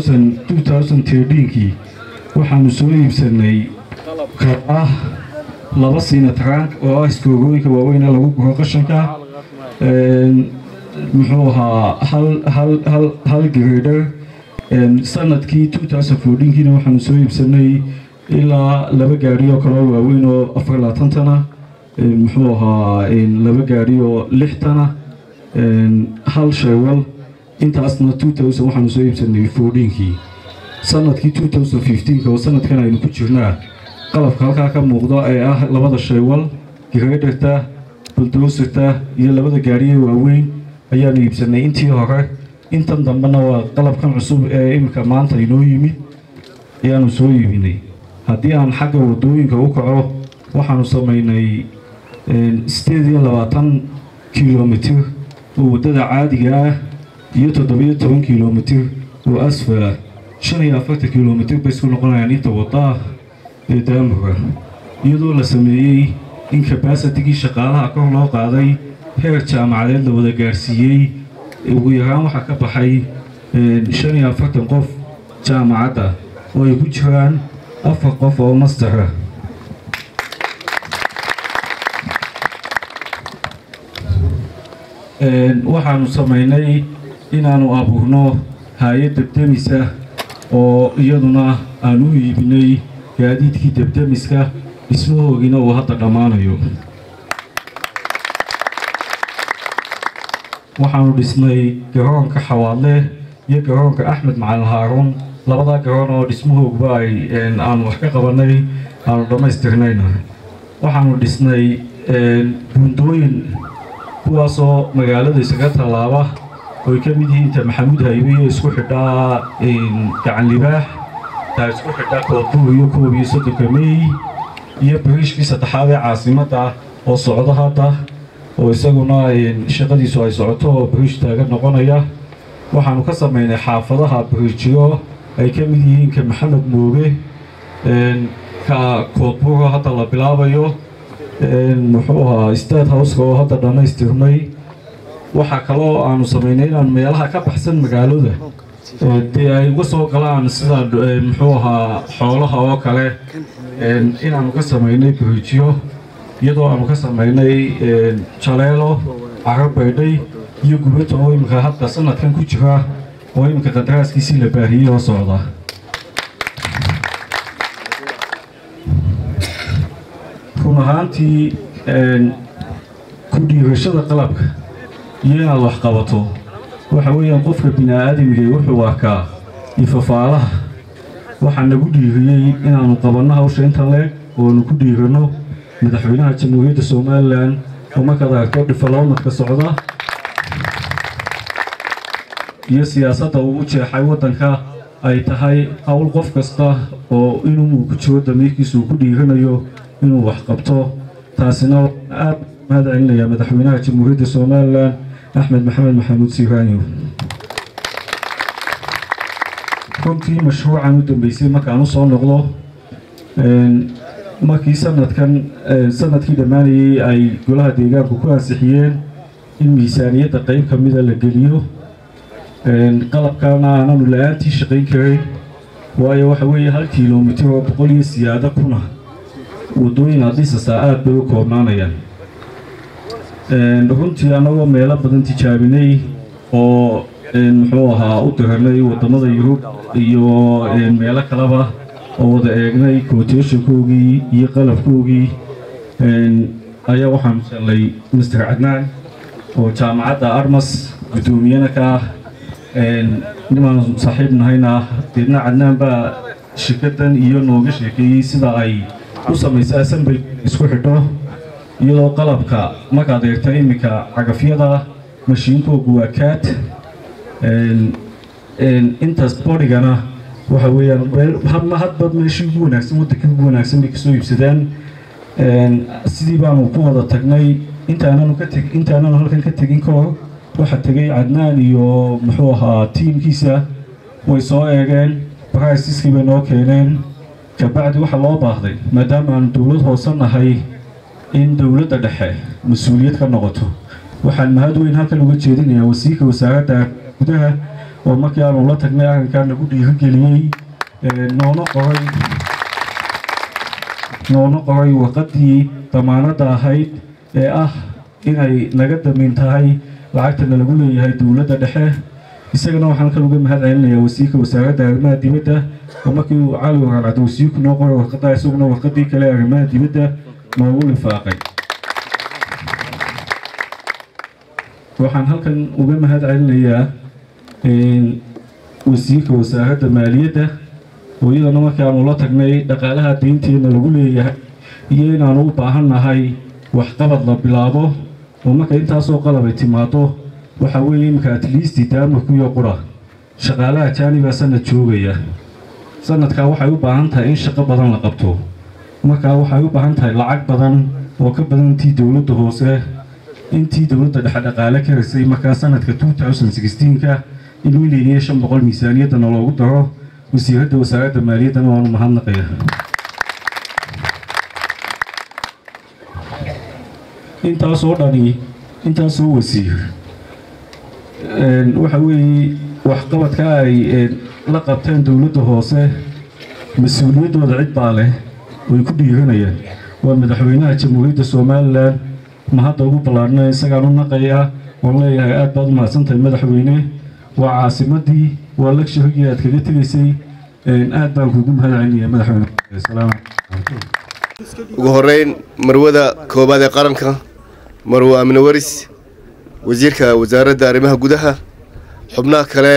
2013 waxaanu soo iibsanay qalab 2 siinataraan oo iskoogooyinka waaweyn lagu guro qashanka muxuu ahaa hal grader sanadkii 2014 waxaanu soo iibsanay ilaa 2 gaari oo kale waaweyn oo 24 tana muxuu ahaa 2 gaari oo 6 tana hal sheewal intaasna 2000 waxaanu soo iibsanay 14kii sanadkii 2015 oo sanadkan aynu ku jirnaa qalabka halkaa ka muuqda ee ah 2 sheewal graderta bulldozer iyo 2 gaari waaweyn ayaan iibsanay intii hore intan dambana waa qalabkan cusub ee imika maanta inoo yimid ayaanu soo iibinay. haddii aan xagga wadooyinka u kaco waxaanu samaynay 28 kilomitir oo wadada caadiga ah iyo 17 kilomitir oo asfala 45 kilomitir bay isku noqonayaan inta wada ee daamurka iyadoo la sameeyay in capacity-gii shaqaalaha kor loo qaaday heer jaamacadeed la wada gaarsiiyey ugu yaraan waxa ka baxay 45 qof jaamacadda oo ay ku jiraan 4 qof oo master ah. waxaanu samaynay inaanu abuurno hay'ad debdemisa oo iyaduna aan u iibinay gaadiidkii debdemiska dhismahoogina uu hadda dhammaanayo. waxaanu dhisnay garoonka xawaadle iyo garoonka axmed macalin haaruun labadaa garoon oo dhismahooguba ay aanu wax ka qabanay aanu dhammaystirnayna waxaanu dhisnay buundooyin kuwaasoo magaalada isaga tallaaba oo ay ka mid yihiin ta maxamuud haybe iyo isku xidhaa gacan libaax taa isku xidhaa koodbuur iyo koob iyo soddonka meey iyo bariishkii saddexaad ee caasimadda oo socdo hadda oo isaguna shaqadiisu ay socoto oo bariish taagan noqonaya waxaanu ka samaynay xaafadaha bariijyo ay ka mid yihiin ka maxamed mooge ka koodbuur oo hadda la bilaabayo muxuu ahaa state houseka oo hadda dhammaystirnay waxaa kaloo aanu samaynay inaanu meelaha ka baxsan magaalada dee ay uga soo galaan sida muxuu ahaa xoolaha oo kale inaanu ka samaynay bariijyo iyadoo aanu ka samaynay jaleelo carabaydhay iyo gubato oo iminka hadda sanadkan ku jira oo iminka qadaraaskiisii la baahiyey oo socda run ahaantii ku dhiirashada qalabka iyo inaad wax qabato waxa weeyaan qofka bini-aadamigay wuxuu arkaa ifafaalaha waxaa nagu dhiiriyey inaanu qabanno hawsha inta leeg ooanu ku dhiiranno madaxweynaha jamhuuriyadda somalilan oo markaad aragto developmentka socda iyo siyaasadda uu u jeexay waddanka ay tahay hawl qof kasta oo inuu ku jiro damiirkiisa uu ku dhiiranayo inuu wax qabto taasina aad mahad celinaya madaxweynaha jamhuuriyadda somalilan axmed maxamed maxamuud siiraanyo runtii mashruucan u dambeysay markaan u soo noqdo markii sanadkii dhammaanayay ay golaha deegaanku ku ansixiyeen in miisaaniyadda qayb ka mida la geliyo qalabkaana aananu la-aantii shaqayn karin waayo waxa weeye 1 kiiloomitir oo 100 iyo siyaado kuna wadooyin adhisasaa aad bay u koobnaanayaan runtii annagoo meelo badan tijaabinay oo muxuu ahaa u diranay wadamada yurub iyo meelo kaleba oo wada eegnay quotationkoogii iyo qalabkoogii ayaa waxaanu helay Mr. Cadnaan oo jaamacadda Armas gudoomiyana ka nimaan saaxiib nahayna deedna Cadnaan baa shirkadan iyo nooga sheekeeyay sida ay u samaysay assembly isku xidho iyadoo qalabka markaad eegto iminka cagafyada mashiinkoogu waa kaat intaas bodigana waxa weeyaan hadba meeshii ugu wanaagsan waddankii ugu wanaagsan bay kasoo iibsadaan sidii baanu ku wada tagnay intaananu halkan ka tegin ka hor waxa tegay Cadnaan iyo muxuu ahaa tiimkiisa way soo eegeen priceski bay noo keeneen kabacdi waxa loo baahday maadaama aanu dowlad hoose nahay in dowladda dhexe mas-uuliyad ka noqoto waxaan mahad weyn halkan uga jeedinayaa wasiirka wasaaradda gudaha oo markii aanu la tagnay arrinkan nagu dhiirigeliyey noona qoray warqaddii damaanadda ahayd ee ah inay naga damin tahay lacagtana lagu leeyahay dowladda dhexe isagana waxaan halkan uga mahad celinayaa wasiirka wasaaradda arrimaha dibadda oo markii uu cali waraan cadda wasiirku noo qoray warqaddaa isaguna warqaddii kale arrimaha dibadda noogu lifaaqay waxaan halkan uga mahad celinayaa wasiirka wasaaradda maaliyadda oo iyadana markii aanu la tagnay dhaqaalaha deynteena lagu leeyahay iyo inaanu u baahan nahay waxqabad la bilaabo oo marka intaasoo qalab ay timaado waxa weeye iminka at least daamarku iyo qura shaqaalaha jaaniba sanad joogaya sanadkaa waxay u baahan tahay in shaqo badan la qabto markaa waxay u baahan tahay lacag badan oo ka badan intii dowladda hoose intii dowladda dhexe dhaqaale ka rasay markaa sanadka 2016ka in $1,500,000 miisaaniyaddana loogu daro wasiiradda wasaaradda maaliyaddana waanu mahadnaqaya intaasoo dhani intaasoo wasiir waxa weeye waxqabadka ay la qabteen dowladda hoose mas-uuliyaddooda cid baa leh way ku dhiiranayaan waa madaxweynaha jamhuuriyadda somalilan mahadda ugu ballaarna isagaan u naqayaa waan leeyahay aad baad u mahadsantahay madaxweyne waa caasimaddii waa lagsharigii aad kaga tegaysay aad baan kuugu mahad celinayaa madaxweyne ugu horeyn marwada koobaad ee qaranka marwo Amina Waris wasiirka wasaaradda arrimaha gudaha xubnaha kale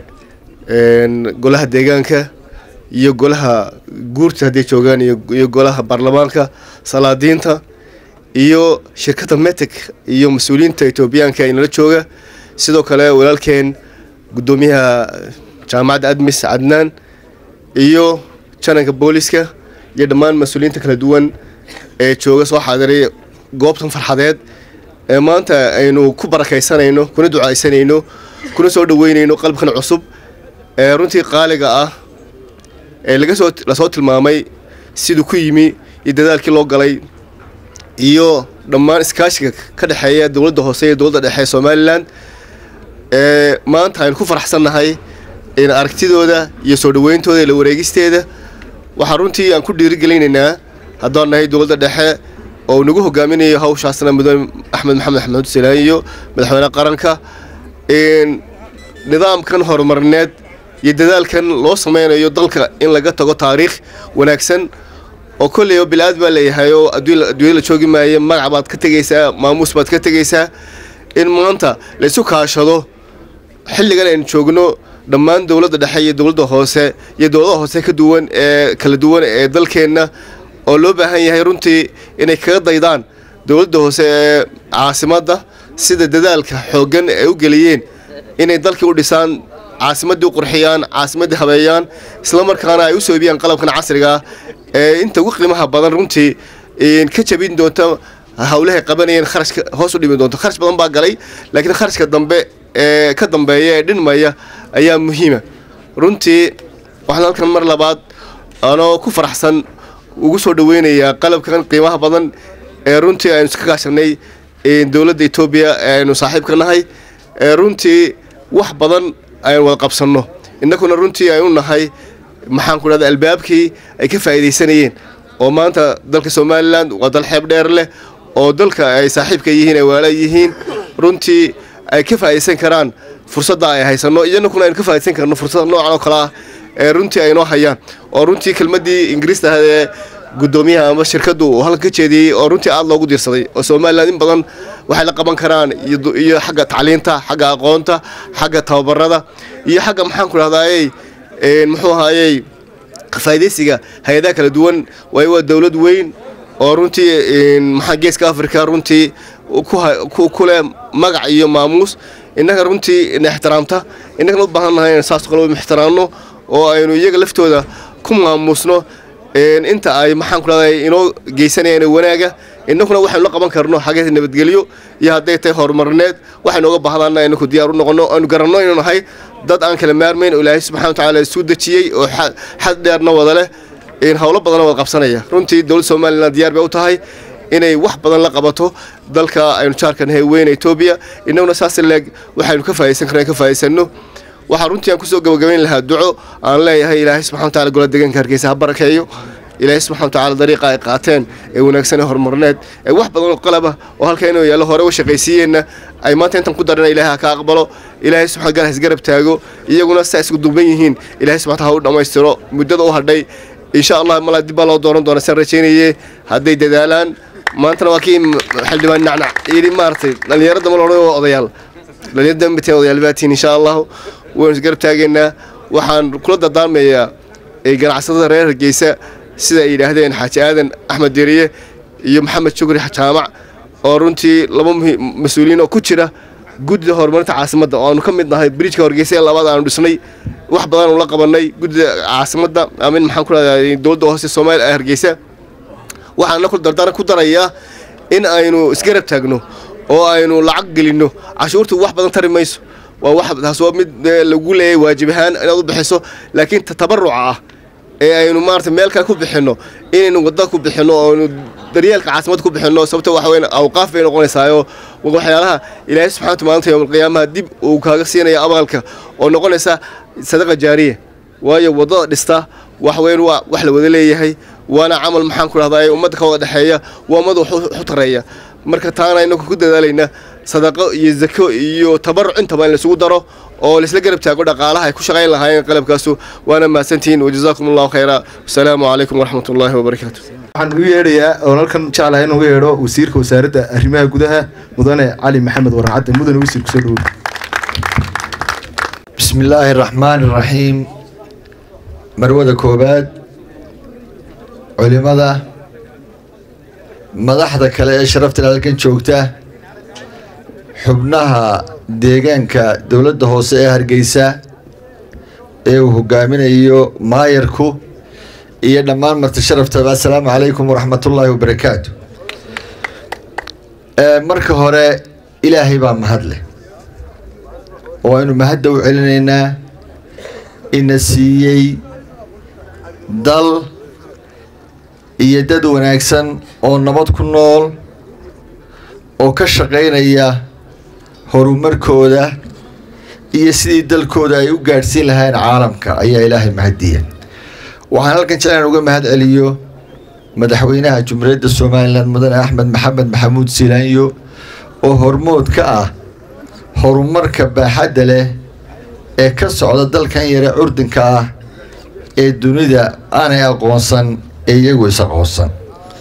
golaha deegaanka iyo golaha guurta haday joogaan iyo golaha baarlamaanka salaadiinta iyo shirkadda Metek iyo mas'uuliyiinta Itoobiyaanka inala jooga sidoo kale walaalkeen gudoomiyaha jaamacadda Admis Adnan iyo jananka booliska iyo dhammaan mas'uuliyiinta kala duwan ee jooga soo xaadiray goobtan farxadeed ee maanta aynu ku barakaysanayno kuna ducaysanayno kuna soo dhaweynayno qalbkan cusub ee runtii qaaliga ah ee la soo tilmaamay sidoo ku yimi dadaalkii loo galay iyo dhammaan iskaashiga ka dhaxeeya dawladda hoose iyo dawladda dhexe Soomaaliland maanta aynu ku faraxsanahay in aragtidooda iyo soo dhaweyntooda la wareegisteeda waxa runtii aan ku dhiirigelinaynaa haddaan nahay dawladda dhexe oo nagu hogaaminayo hawshaasna mudane Axmed Maxamed Salaayo madaxweynaha qaranka nidaamkan horumarineed iyo dadaalkan loo sameeyo dalka in laga tago taariikh wanaagsan oo kulliyo bilaad baa leeyahay oo adduunka la joogi maayo magac baad ka tagaysaa maamuus baad ka tagaysaa in maanta la isu kaashado xilligan aynu joogno dhammaan dawladda dhexe iyo dawladda hoose iyo dawladda hoose ka duwan ee kala duwan ee dalkeena oo loo baahan yahay runtii inay kaga daydaan dawladda hoose ee caasimadda sida dadaalka xoogan ay u galiyeen inay dalka u dhisaan caasimadda u qurxiyaan caasimadda habeeyaan isla markaana ay u soo biyaan qalabkan casriga ee inta ugu qiimaha badan runtii ka jabin doonta hawlaha qabanayeen kharashka hoos u dhimi doonto kharash badan baa galay laakiin kharashka dambe ee ka dambeeya ee dhinmaya ayaa muhiima runtii waxaan halkan mar labaad anoo ku faraxsan ugu soo dhaweynaya qalabkan qiimaha badan ee runtii aynu iska kaashanay dawladda Itoobiya aynu saaxiibka nahay runtii wax badan aynu wada qabsanno innaguna runtii aynu nahay maxaan ku radaa albaabkii ay ka faa'iideysanayeen oo maanta dalka Soomaaliland waa dal xeeb dheer leh oo dalka ay saaxiibka yihiin ay walaal yihiin runtii ay ka faa'iideysan karaan fursadda ay haysano iyaguna aynu ka faa'iideysan karno fursad noocan oo kale ah ee runtii ay noo hayaan oo runtii kelmadii Ingiriiska ee gudoomiyaha ama shirkadu halka ka jeediyay oo runtii aad loogu diirsaday oo Soomaaliland in badan waxay la qaban karaan iyo xagga tacliinta xagga aqoonta xagga tababarada iyo xagga maxaan ku raadayay muxuu ahaayay faa'iideysiga hay'adaha kala duwan waa dawlad weyn oo runtii maxaa geeska Afrika runtii ku leh magac iyo maamuus innaga runtii in ixtiraamta innaga u baahanahay in saas qalab ixtiraamno oo aynu iyaga laftooda ku maamusno inta ay maxaan ku raadayay inoo geysanayeen wanaaga innaguna waxaan la qaban karno xageed nabadgelyo iyo haday tahay horumarineed waxaan uga baahdana inuu diyaar u noqono aanu garanno inuu nahay dad aan kala maarmeyn Ilaahay subhanahu wa ta'ala soo dajiyay oo xad dheerna wada leh in hawlo badan wada qabsanaya runtii dawladda Soomaaliland diyaar bay u tahay inay wax badan la qabato dalka aynu jaarkan weyn Itoobiya inaguna saas leeg waxaynu ka faa'iideysano waxa runtii aan ku soo gabagabeyn lahaa duco aan leeyahay Ilaahay subhanahu wa ta'ala golaha deegaanka Hargeysa ha barakeeyo Ilaahay subhanahu wa ta'ala dariiqa ay qaateen ee wanaagsan horumarineed ee wax badan oo qalaba oo halka inuu yaalo hore u shaqaysiyeena ay maanta intan ku darana Ilaahay ka aqbalo Ilaahay subhanahu wa ta'ala isgarab taago iyaguna saas ugu duuban yihiin Ilaahay subhanahu wa ta'ala u dhameystiro muddada u hadhay insha Allah ma la dib loo dooran doona san rajeynayay haday dadaalaan maanta waa kii xildhibaan nacnac iri maartay dhalinyarada ma loo odayaal dhalinyarada miteen odayaal baatiin insha Allah waan isgarab taageena waxaan kula dadaalmayaa ganacsatada reer Hargeysa sida ay yiraahdeen Xaaji Aadan Axmed Diriye iyo Maxamed Shukri Jaamac oo runtii laba mas'uuliyiin oo ku jira guddiga horumarinta caasimadda oo aanu ka mid nahay bridge-ka Hargeysa labada aanu dhisnay wax badan oo la qabanay guddiga caasimadda aamin maxaan ku raadayay dawladda hoose Soomaaliya ee Hargeysa waxaan la kul dardar ku darayaa in aynu isgarab taagno oo aynu lacag gelino cashuurtu wax badan tari mayso waa wax taas waa mid lagu leeyahay waajib ahaan inaad u bixiso laakiin tabarruc ah ee aynu maartay meel kale ku bixino inaynu wada ku bixino oo daryeelka caasimad ku bixino sababtoo wax weyn awqaaf ay noqonaysaa waxyaalaha Ilaahay subhanahu wa ta'ala yawm qiyaamaha dib uu kaaga siinaya abaalka oo noqonaysa sadaqa jaariye waayo wada dhista wax weyn waa wax la wada leeyahay waana amal maxaan ku raadayay ummadda ka wada dhaxeeya waa ummadda wax tareeya marka taana aynu ku dadaalayna sadaqo iyo zako iyo tabarruc inta baan la isugu daro oo la isla garab taago dhaqaalaha ay ku shaqayn lahaayeen qalabkaas waana mahadsantiin wajazaakumullahu khayra assalamu alaykum wa rahmatullahi wa barakatuh waxaan u yeedhayaa oo halkan jeclahay inuu yeedho wasiirka wasaaradda arrimaha gudaha mudane cali maxamed warcadde mudane wasiir kusoo dhawow. بسم الله الرحمن الرحيم مروده كوباد علمada madaxda kale ee sharafta halkan joogta xubnaha deegaanka dawladda hoose ee Hargeysa ee uu hogaaminayo maayarku iyo dhammaan marti sharafta assalaamu calaykum waraxmatullaahi wabarakaatuh. marka hore ilaahay baa mahad leh oo aynu mahad u celinaynaa ina siiyey dal iyo dad wanaagsan oo nabad ku nool oo ka shaqeynaya horumarkooda iyo sidii dalkooda ay u gaarsiin lahayn caalamka ayaa ilaahay mahadiya. waxaan halkan jeclaan uga mahad celiyo madaxweynaha Jamhuuriyadda Soomaaliland mudane Axmed Maxamed Maxamuud Siilaanyo oo hormood ka ah horumarka baaxadda leh ee ka socda dalkan yare curdinka ah ee dunida aanay aqoonsan ee iyagu is aqoonsan.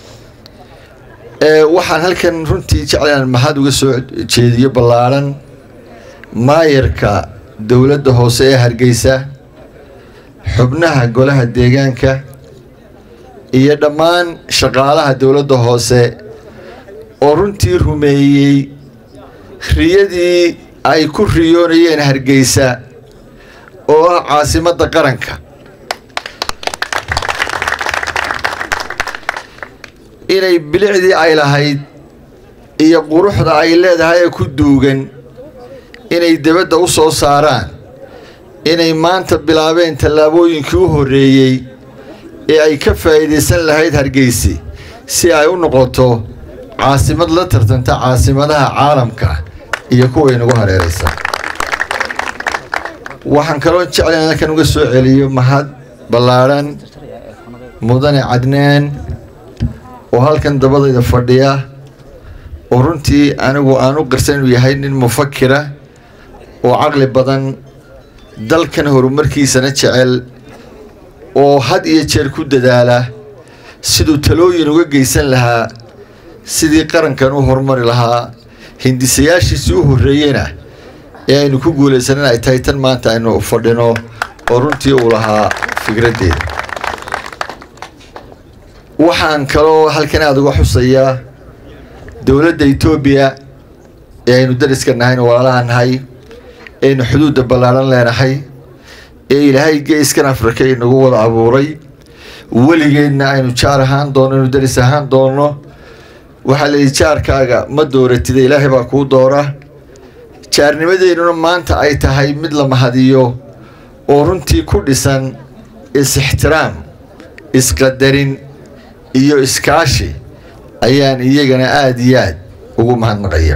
waxaan halkan runtii jeclaan mahad uga soo jeediyo ballaaran maayarka dawladda hoose ee Hargeysa, xubnaha golaha deegaanka iyo dhammaan shaqaalaha dawladda hoose oo runtii rumeeyey riyadii ay ku riyoonayeen Hargeysa oo ah caasimadda qaranka. inay bilicdii ay lahayd iyo quruxda ay leedahay ku duugan inay dibadda u soo saaraan, inay maanta bilaabeen tallaabooyinkii u horeeyay ee ay ka faa'iideysan lahayd Hargeysa si ay u noqoto caasimad la tartanta caasimadaha caalamka iyo kuwa inagu hareeraysan. waxaan kaloo jeclaan halkan uga soo celiyo mahad ballaaran mudane Cadnaan oo halkan dabadayda fadhiya oo runtii anigu aan u qarsan inuu yahay nin mufakira oo caqli badan dalkan horumarkiisana jecel oo had iyo jeer ku dadaala siduu talooyin uga geysan lahaa sidii qarankan u horumari lahaa. hindisayaashiisii u horeeyena ee aynu ku guulaysan ay tahay tan maanta aynu fadhino oo runtii uu lahaa fikradeeda. waxaan kaloo halkan aad uga xusayaa dawladda Itoobiya ee aynu dariska nahay oo walaalaha nahay ee xuduudda ballaaran leenahay ee ilaahay geeskan Afrika inagu wada abuuray weligeedna aynu jaar ahaan doono inuu daris ahaan doono. waxaa la jaarkaaga ma dooratid ilaahay baa kuu doora. jaarnimadeennuna maanta ay tahay mid la mahadiyo oo runtii ku dhisan is-ixtiraam, isqadarin iyo iskaashi ayaan iyagana aad iyo aad ugu mahadnaqaya.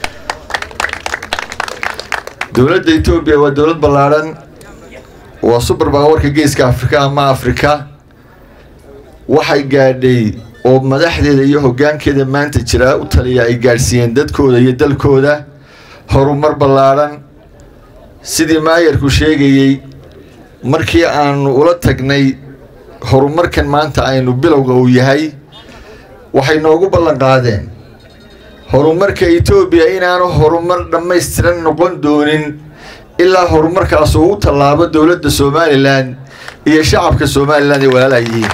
dawladda Itoobiya waa dawlad ballaaran, waa super powerka geeska Afrika ama Afrika. waxay gaadhay oo madaxdeeda iyo hoggaankeeda maanta jira u taliya ay gaarsiiyeen dadkooda iyo dalkooda horumar ballaaran. sidii maayarku sheegayay markii aanu ula tagnay horumarkan maanta aynu bilowga u yahay waxay noogu ballan qaadeen horumarka Itoobiya inaanu horumar dhammaystiran noqon doonin ilaa horumarkaas uu tallaabo dawladda Soomaaliland iyo shacabka Soomaaliland ay walaalayihiin.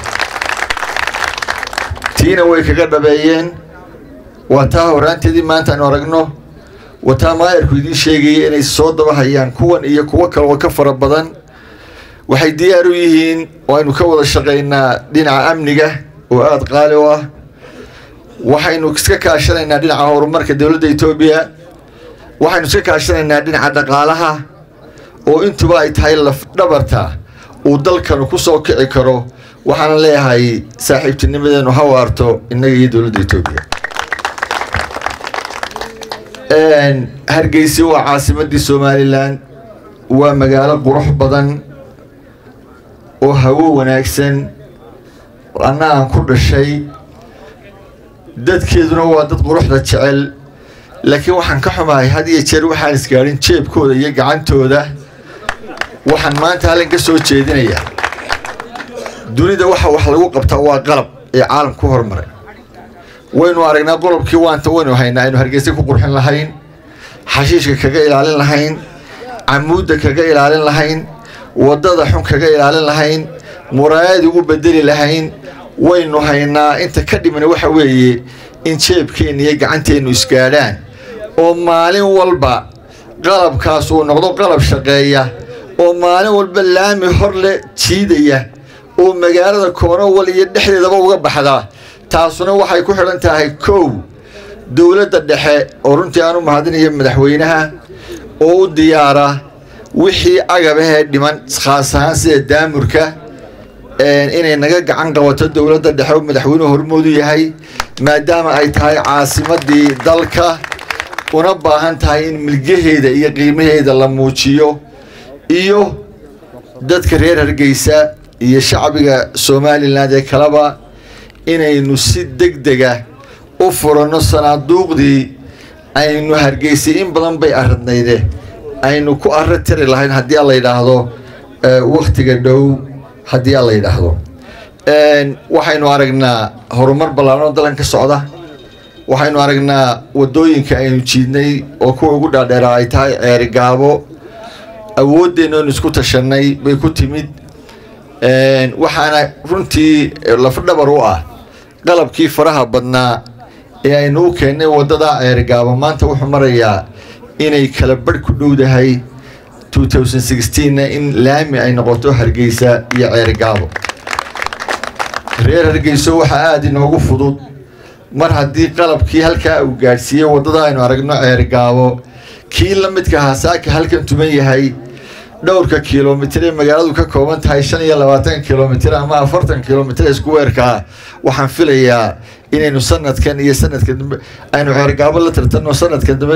tiina way kaga dhabeeyeen. waa taa horaanteedii maanta aynu aragno wataa maayarku idiin sheegayay inay soo dabahayaan kuwan iyo kuwo kale oo ka fara badan. waxay diyaar u yihiin oo aynu ka wada shaqaynaa dhinaca amniga oo aad qaali u ah. waxaynu iska kaashanaynaa dhinaca horumarka dawladda Itoobiya. waxaynu iska kaashanaynaa dhinaca dhaqaalaha oo intuba ay tahay laf dhabarta uu dalkanu ku soo kici karo. waxaan leeyahay saaxiibtinimadeenu ha waarto innaga iyo dawladda Itoobiya. Hargeysa waa caasimaddii Soomaaliland, waa magaalo qurux badan oo hawo wanaagsan anna aan ku dhashay. dadkeeduna waa dad quruxda jecel, laakiin waxaan ka xumahay had iyo jeer waxaan isgaarin jeebkooda iyo gacantooda. waxaan maanta halkan ka soo jeedinayaa dunida waxa wax lagu qabtaa waa qalab. ee caalam ku hormaray waynu aragnaa qolobkii waanta waynu haynaa aynu hargeysa ku qurxin lahayn xashiishka kaga ilaalin lahayn camuudda kaga ilaalin lahayn waddada xun kaga ilaalin lahayn muraayad ugu bedeli lahayn waynu haynaa inta ka dhiman waxa weeye in jeebkeenna iyo gacanteennu isgaadhaan oo maalin walba qalabkaas uu noqdo qalab shaqeeya oo maalin walba laami hor le jiidaya oo magaalada koonowal iyo dhexdeedaba uga baxda taasuna waxay ku xidhan tahay kow dowladda dhexe oo runtii aan u mahadinayo madaxweynaha oo u diyaara wixii agabahee dhiman khaas ahaan sida daamurka inay naga gacan qabato dowladda dhexe oo madaxweynuhu hormoodu yahay maadaama ay tahay caasimadii dalka una baahan tahay in milgaheeda iyo qiimaheeda la muujiyo iyo dadka reer Hargeysa iyo shacbiga Soomaaliland ee kalaba inaynu si degdega u furano sanaaduuqdii aynu Hargeysa in badan bay aradnayde aynu ku aragtiri lahayn haddii la yiraahdo waqtiga dhow haddii la yiraahdo waxaynu aragnaa horumar ballaaran dalan ka socda waxaynu aragnaa wadooyinka aynu jiidnay oo kuwa ugu dhaadheeraa ay tahay Ceerigaabo awooddeena isku tashanay bay ku timid waxaana runtii lafdhabar u ah qalabkii faraha badnaa ee aynu u keennay waddada Ceerigaabo maanta wuxuu marayaa inay kala badh ku dhowdahay 2016 in laami ay noqoto Hargeysa iyo Ceerigaabo reer Hargeysa waxa aad inoogu fudud mar haddii qalabkii halkaa uu gaadhsiiyey waddada aynu aragno Ceerigaabo kii la midka haasaaka halkan tuman yahay dhowrka kiiloomitir ee magaaladu ka kooban tahay 25 kiiloomitir ama 40 kiiloomitir isku weerka waxaan filayaa inaynu sanadkan iyo sanadka dambe aynu Ceerigaabo la tartanno sanadkan dambe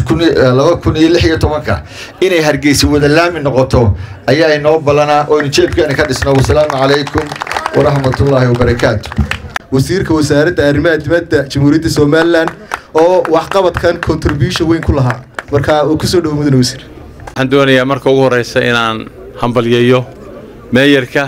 2016 inay Hargeysa wada laami noqoto ayaa inoo balanaa oo jeebkeena ka dhisno wassalaamu calaykum warahmatullaahi wabarakaatuh wasiirka wasaaradda arrimaha dibadda jamhuuriyadda Soomaaliland oo waxqabadkan contribution weyn ku lahaa marka uu ku soo dhaw mudane wasiir waxaan doonayaa marka ugu horeysa inaan hambalyeeyo meeyarka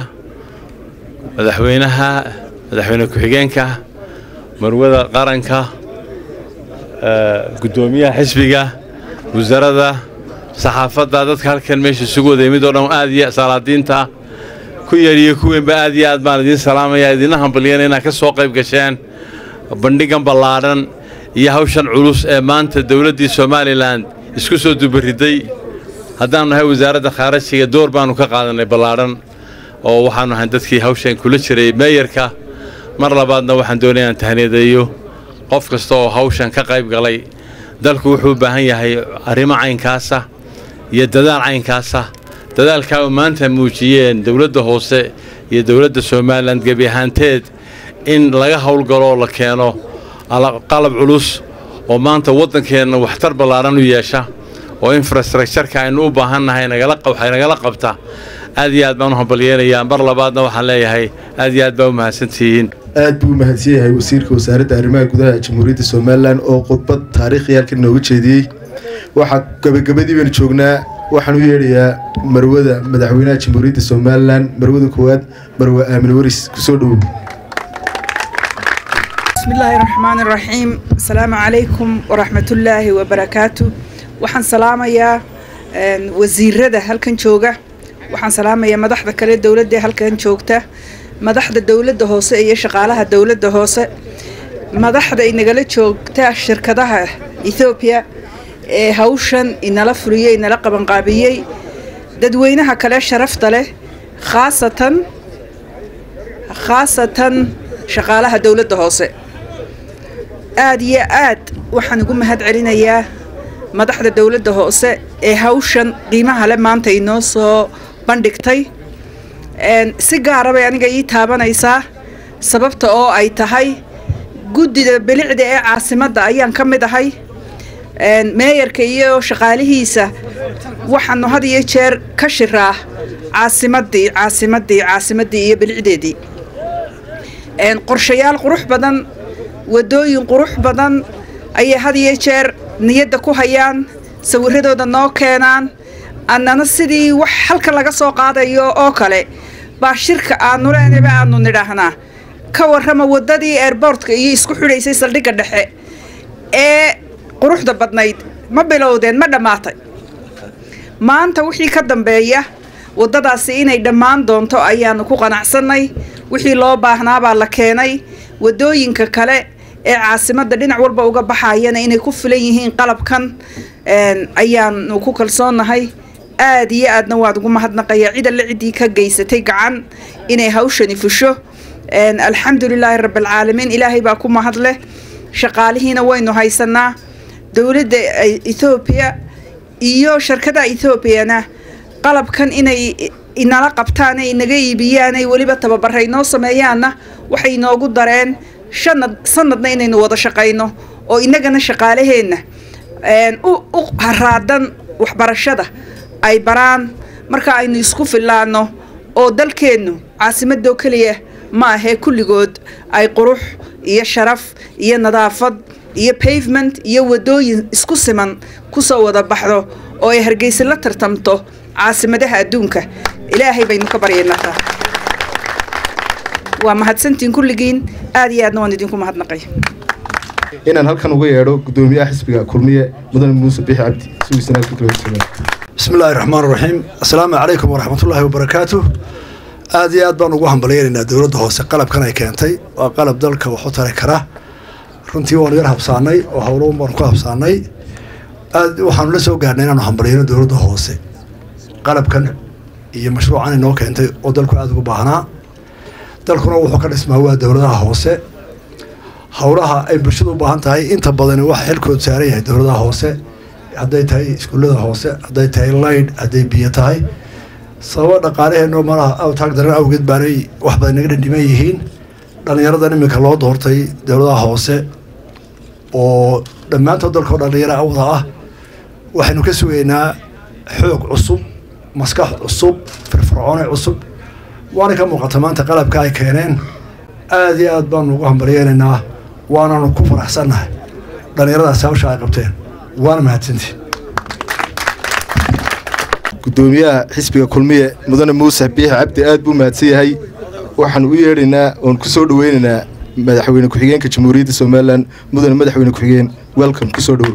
madaxweyne ku-xigeenka marwada qaranka gudoomiyaha xisbiga wasaaradda saxaafadda dadka halkan meesha isugu wada yimid oo dhan aad iyo salaadiinta ku yariyo kuweenba aad iyo aad baan idin salaamayaa idin hambalyeena inaad ka soo qayb gasheen bandhigan ballaaran iyo hawshan culus ee maanta dawladdii Soomaaliland isku soo dubariday haddaan nahay wasaaradda khaarijiga door baanu ka qaadanay ballaaran oo waxaanu ahayn dadkii hawshan kula jiray meeyarka mar labaadna waxaan doonayaa inaan tahniyadeeyo qof kasta oo hawshan ka qayb galay dalku wuxuu u baahan yahay arrimo caynkaasa iyo dadaal caynkaasa dadaalka maanta muujiyeen dawladda hoose iyo dawladda Soomaaliland gabi ahaanteed in laga hawlgalo la keeno qalab culus oo maanta waddankeena waxtar ballaaran u yeesha oo infrastructure-ka aynu u baahannahay nagala qabta aad iyo aad baan u hambalyeeynaya mar labaadna waxaan leeyahay aad iyo aad baa u mahadsantihiin aad buu mahadsan yahay wasiirka wasaaradda arrimaha gudaha jamhuuriyadda Soomaaliland oo khudbad taariikhi halkan nooga jeediyay waxa gabagabadii baan joognaa waxaan u yeedhayaa marwada madaxweynaha jamhuuriyadda Soomaaliland marwada koowaad marwa Aamin Waris ku soo dhaw بسم الله الرحمن الرحيم السلام عليكم ورحمة الله وبركاته waxaan salaamayaa wasiirada halkan jooga waxaan salaamayaa madaxda kale dawladda halkan joogta madaxda dawladda hoose iyo shaqaalaha dawladda hoose madaxda inagala joogta shirkadaha Ethiopia ee hawshan inala furiyay inala qaban qaabiyay dadweynaha kale sharafta leh khaasatan shaqaalaha dawladda hoose aad iyo aad waxaan ugu mahad celinayaa madaxda dawladda hoose ee hawshan qiimaha leh maanta inoo soo bandhigtay si gaar ah aniga ii taabanaysaa sababta oo ay tahay guddida bilicda ee caasimadda ayaan ka mid ahay meeyarka iyo shaqaalihiisa waxaanu had iyo jeer ka shiraa caasimaddii iyo bilicdeedii qorshayaal qurux badan wadooyin qurux badan ayay had iyo jeer niyadda ku hayaan sawiradooda noo keenaan annana sidii wax halka laga soo qaadayo oo kale baa shirka aanu leenahay aanu nidhaahnaa ka warrama waddadii airbortka iyo isku xidhaysay saldhigga dhexe ee quruxda badnayd ma bilowdeen ma dhammaatay maanta wixii ka dambeeya waddadaasi inay dhammaan doonto ayaanu ku qanacsannay wixii loo baahnaabaa la keenay waddooyinka kale ee caasimadda dhinac walba uga baxayana inay ku filan yihiin qalabkan ayaanu ku kalsoonnahay aad iyo aadna waad ugu mahadnaqayaa cid alle ciddii ka geysatay gacan inay hawshani fusho alxamdulilaahi rabbilcaalamiin ilaahay baa ku mahad leh shaqaalihiina waynu haysanaa dowladda Ethiopia iyo shirkadaha Ethiopiana qalabkan inay inala qabtaan ay naga iibiyaan ay waliba tababaray noo sameeyaana waxay noogu dareen sanadna inaynu wada shaqayno oo inagana shaqaalaheena u haraadan waxbarashada ay baraan marka aynu isku filaano oo dalkeenu caasimadda kaliya ma aha kulligood ay qurux iyo sharaf iyo nadaafad iyo pavement iyo wadooyin isku siman ku soo wada baxdo oo ay Hargeysa la tartamto caasimadaha adduunka ilaahay baynu ka baryeynaa waa mahadsantiin kulligiin aad iyo aadna waan idinku mahadnaqay inaan halkan uga yeedho gudoomiyaha xisbiga kulmiye mudan Muuse Bixi Cabdi suugisana ku kala hadlay بسم الله الرحمن الرحيم السلام عليكم ورحمة الله وبركاته aad iyo aad baan ugu hambalyeynaa dawladda hoose qalabkan ay keentay waa qalab dalka wax u tari kara runtii waan yar habsaanay oo hawlo baan ku habsaanay aad waxaan la soo gaarnay inaan hambalyeyno dawladda hoose qalabkan iyo mashruucan inoo keentay oo dalku aad ugu baahnaa dalkuna wuxuu ka dhismaa waa dawladaha hoose hawlaha ay bulshadu u baahan tahay inta badan wax xilkood saaran yahay dawladaha hoose hadday tahay iskuullada hoose hadday tahay light hadday biyo tahay sabab dhaqaalaheena malaha aw taag daran awgeed baanay wax badan naga dhiman yihiin dhalinyarada iminka loo doortay dawladaha hoose oo dhammaantood dalka dhalinyaro awda ah waxaynu ka sugaynaa xoog cusub maskax cusub firfircoone cusub waana ka muuqata maanta qalabka ay keeneen aad iyo aad baanu ugu hambalyeynaynaa waanaanu ku faraxsannahay dhalinyaradaasi hawsha ay qabteen waana mahadsantii gudoomiyaha xisbiga kulmiye mudane Muuse Bixi Cabdi aad buu mahadsan yahay waxaan u yeedhinaa oon ku soo dhaweynaynaa madaxweyne ku-xigeenka Jamhuuriyadda Soomaaliland mudane madaxweyne ku-xigeen welcome ku soo dhawow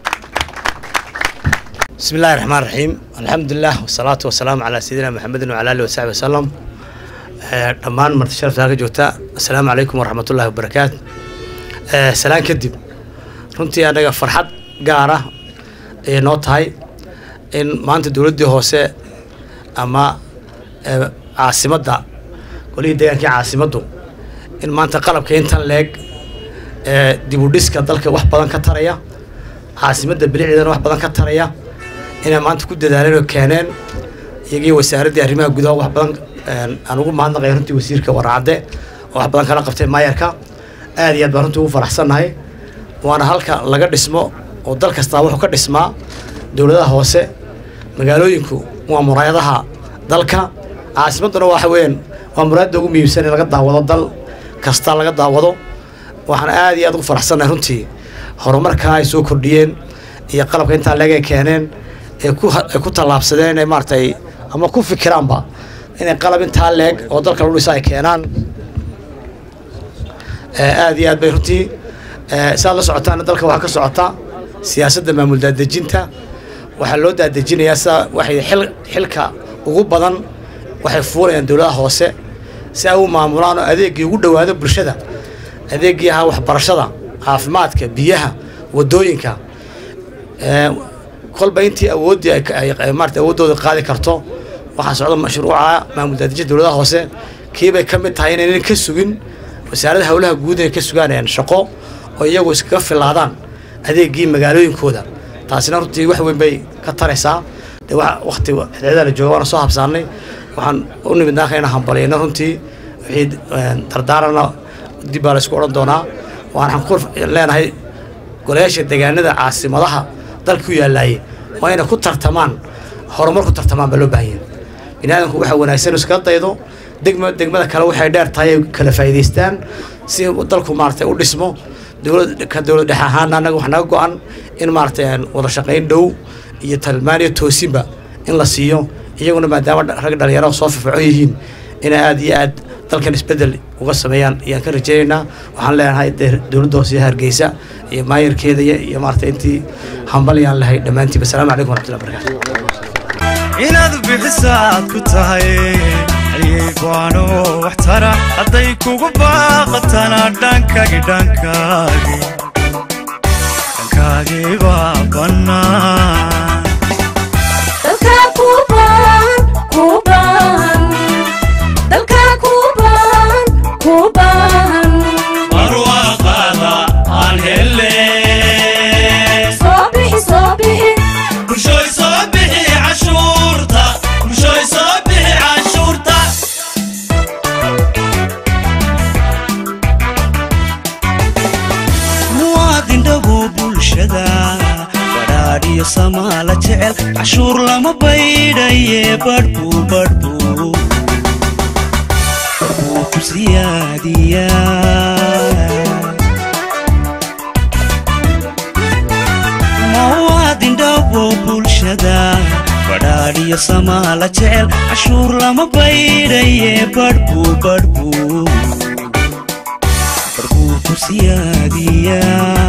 بسم الله الرحمن الرحيم الحمد لله والصلاة والسلام على سيدنا محمد وعلى آله وصحبه وسلم دمان مرت شرف هاga joogta السلام عليكم ورحمة الله وبركاته سلام kadib runtii anaga farxad gaar ah ee noo tahay in maanta dawladda hoose ama caasimadda golihii deegaanka caasimaddu in maanta qalabka intan leeg dib u dhiska dalka wax badan ka taraya caasimadda bilicdeedana wax badan ka taraya inay maanta ku dadaaleen oo keeneen iyagii wasaaradda arrimaha gudaha wax badan aan ugu mahadnaqay runtii wasiirka Warcadde oo wax badan kala qabtay maayarka aad iyo aad baan runtii ugu faraxsanahay waana halka laga dhismo oo dal kasta wuxuu ka dhismaa dawladaha hoose magaalooyinku waa muraayadaha dalka caasimaduna waxa weeyaan waa muraayada ugu muhiimsan ee laga daawado dal kasta laga daawado waxaan aad iyo aad ugu faraxsanahay runtii horumarka ay soo kordhiyeen iyo qalabka inta laga keeneen ee ku talaabsadeen ee maartay ama ku fikiraanba inay qalab inta leeg oo dalka lagu dhisay keenaan aad iyo aad bay runtii saad la socotaan dalka waxa ka socota siyaasadda maamul daadejinta waxaa loo daadejinayaa sida waxay xilka ugu badan waxay fuulayaan dawladaha hoose si ay u maamulaan adeegii ugu dhawaado bulshada adeegii ah waxbarashada caafimaadka biyaha wadooyinka kolba intii awoodii ay maartay awoodooda qaadi karto waxaa socda mashruuca maamul daadejinta dawladaha hoose kiibay ka mid tahay inaynan ka sugin wasaaradda hawlaha guud ee ka sugaanayaan shaqo oo iyagu iskaga filaadaan adeegii magaalooyinkooda taasina runtii wax weyn bay ka taraysaa waqti xidhiidha la joogo waana soo habsaanay waxaan u nimidnaa inaan hambalyeeno runtii wixii dardaarana dib baa la isku odhan doonaa waxaan ku leenahay golayaasha deegaanada caasimadaha dalka ku yaalaayay waa inay ku tartamaan horumar ku tartamaan baa loo baahan yahay biniaadanku waxa wanaagsan iskaga daydo degmada kale waxay dheer tahay ay kala faa'iidaystaan si dalku maartay u dhismo dawlad dhexe ahaan anaga wax naga go'an in maartay wada shaqayn dhow iyo talmaaniyo toosinba in la siiyo iyaguna maadaama rag dhalinyaro soo firfircoon yihiin in aad iyo aad dalkan isbedel uga sameeyaan ayaan ka rajaynaynaa waxaan leenahay dowladda hoose Hargeysa iyo maayirkeeda iyo maartay intii hambalyaan lahay dhamaantii assalaamu calaykum waraxmatullahi wabarakaatuh inaad bixisaad ku tahay ayaybaano wax tara hadday kugu baaqatana dhankaagii baa bannaan dalka kuban barwaaqada aan hele soo bixi bulshooy soo bixi cashuurta bulshooy soo bixi cashuurta muwaadin dhago bulshada badhaadhiyo samaala jecel cashuur lama baydhaye badhbuu ku siyaadiyaa muwaadin dhago bulshada badhaadhiyo samaala jecel cashuur lama baydhaye badhbuu ku siyaadiyaa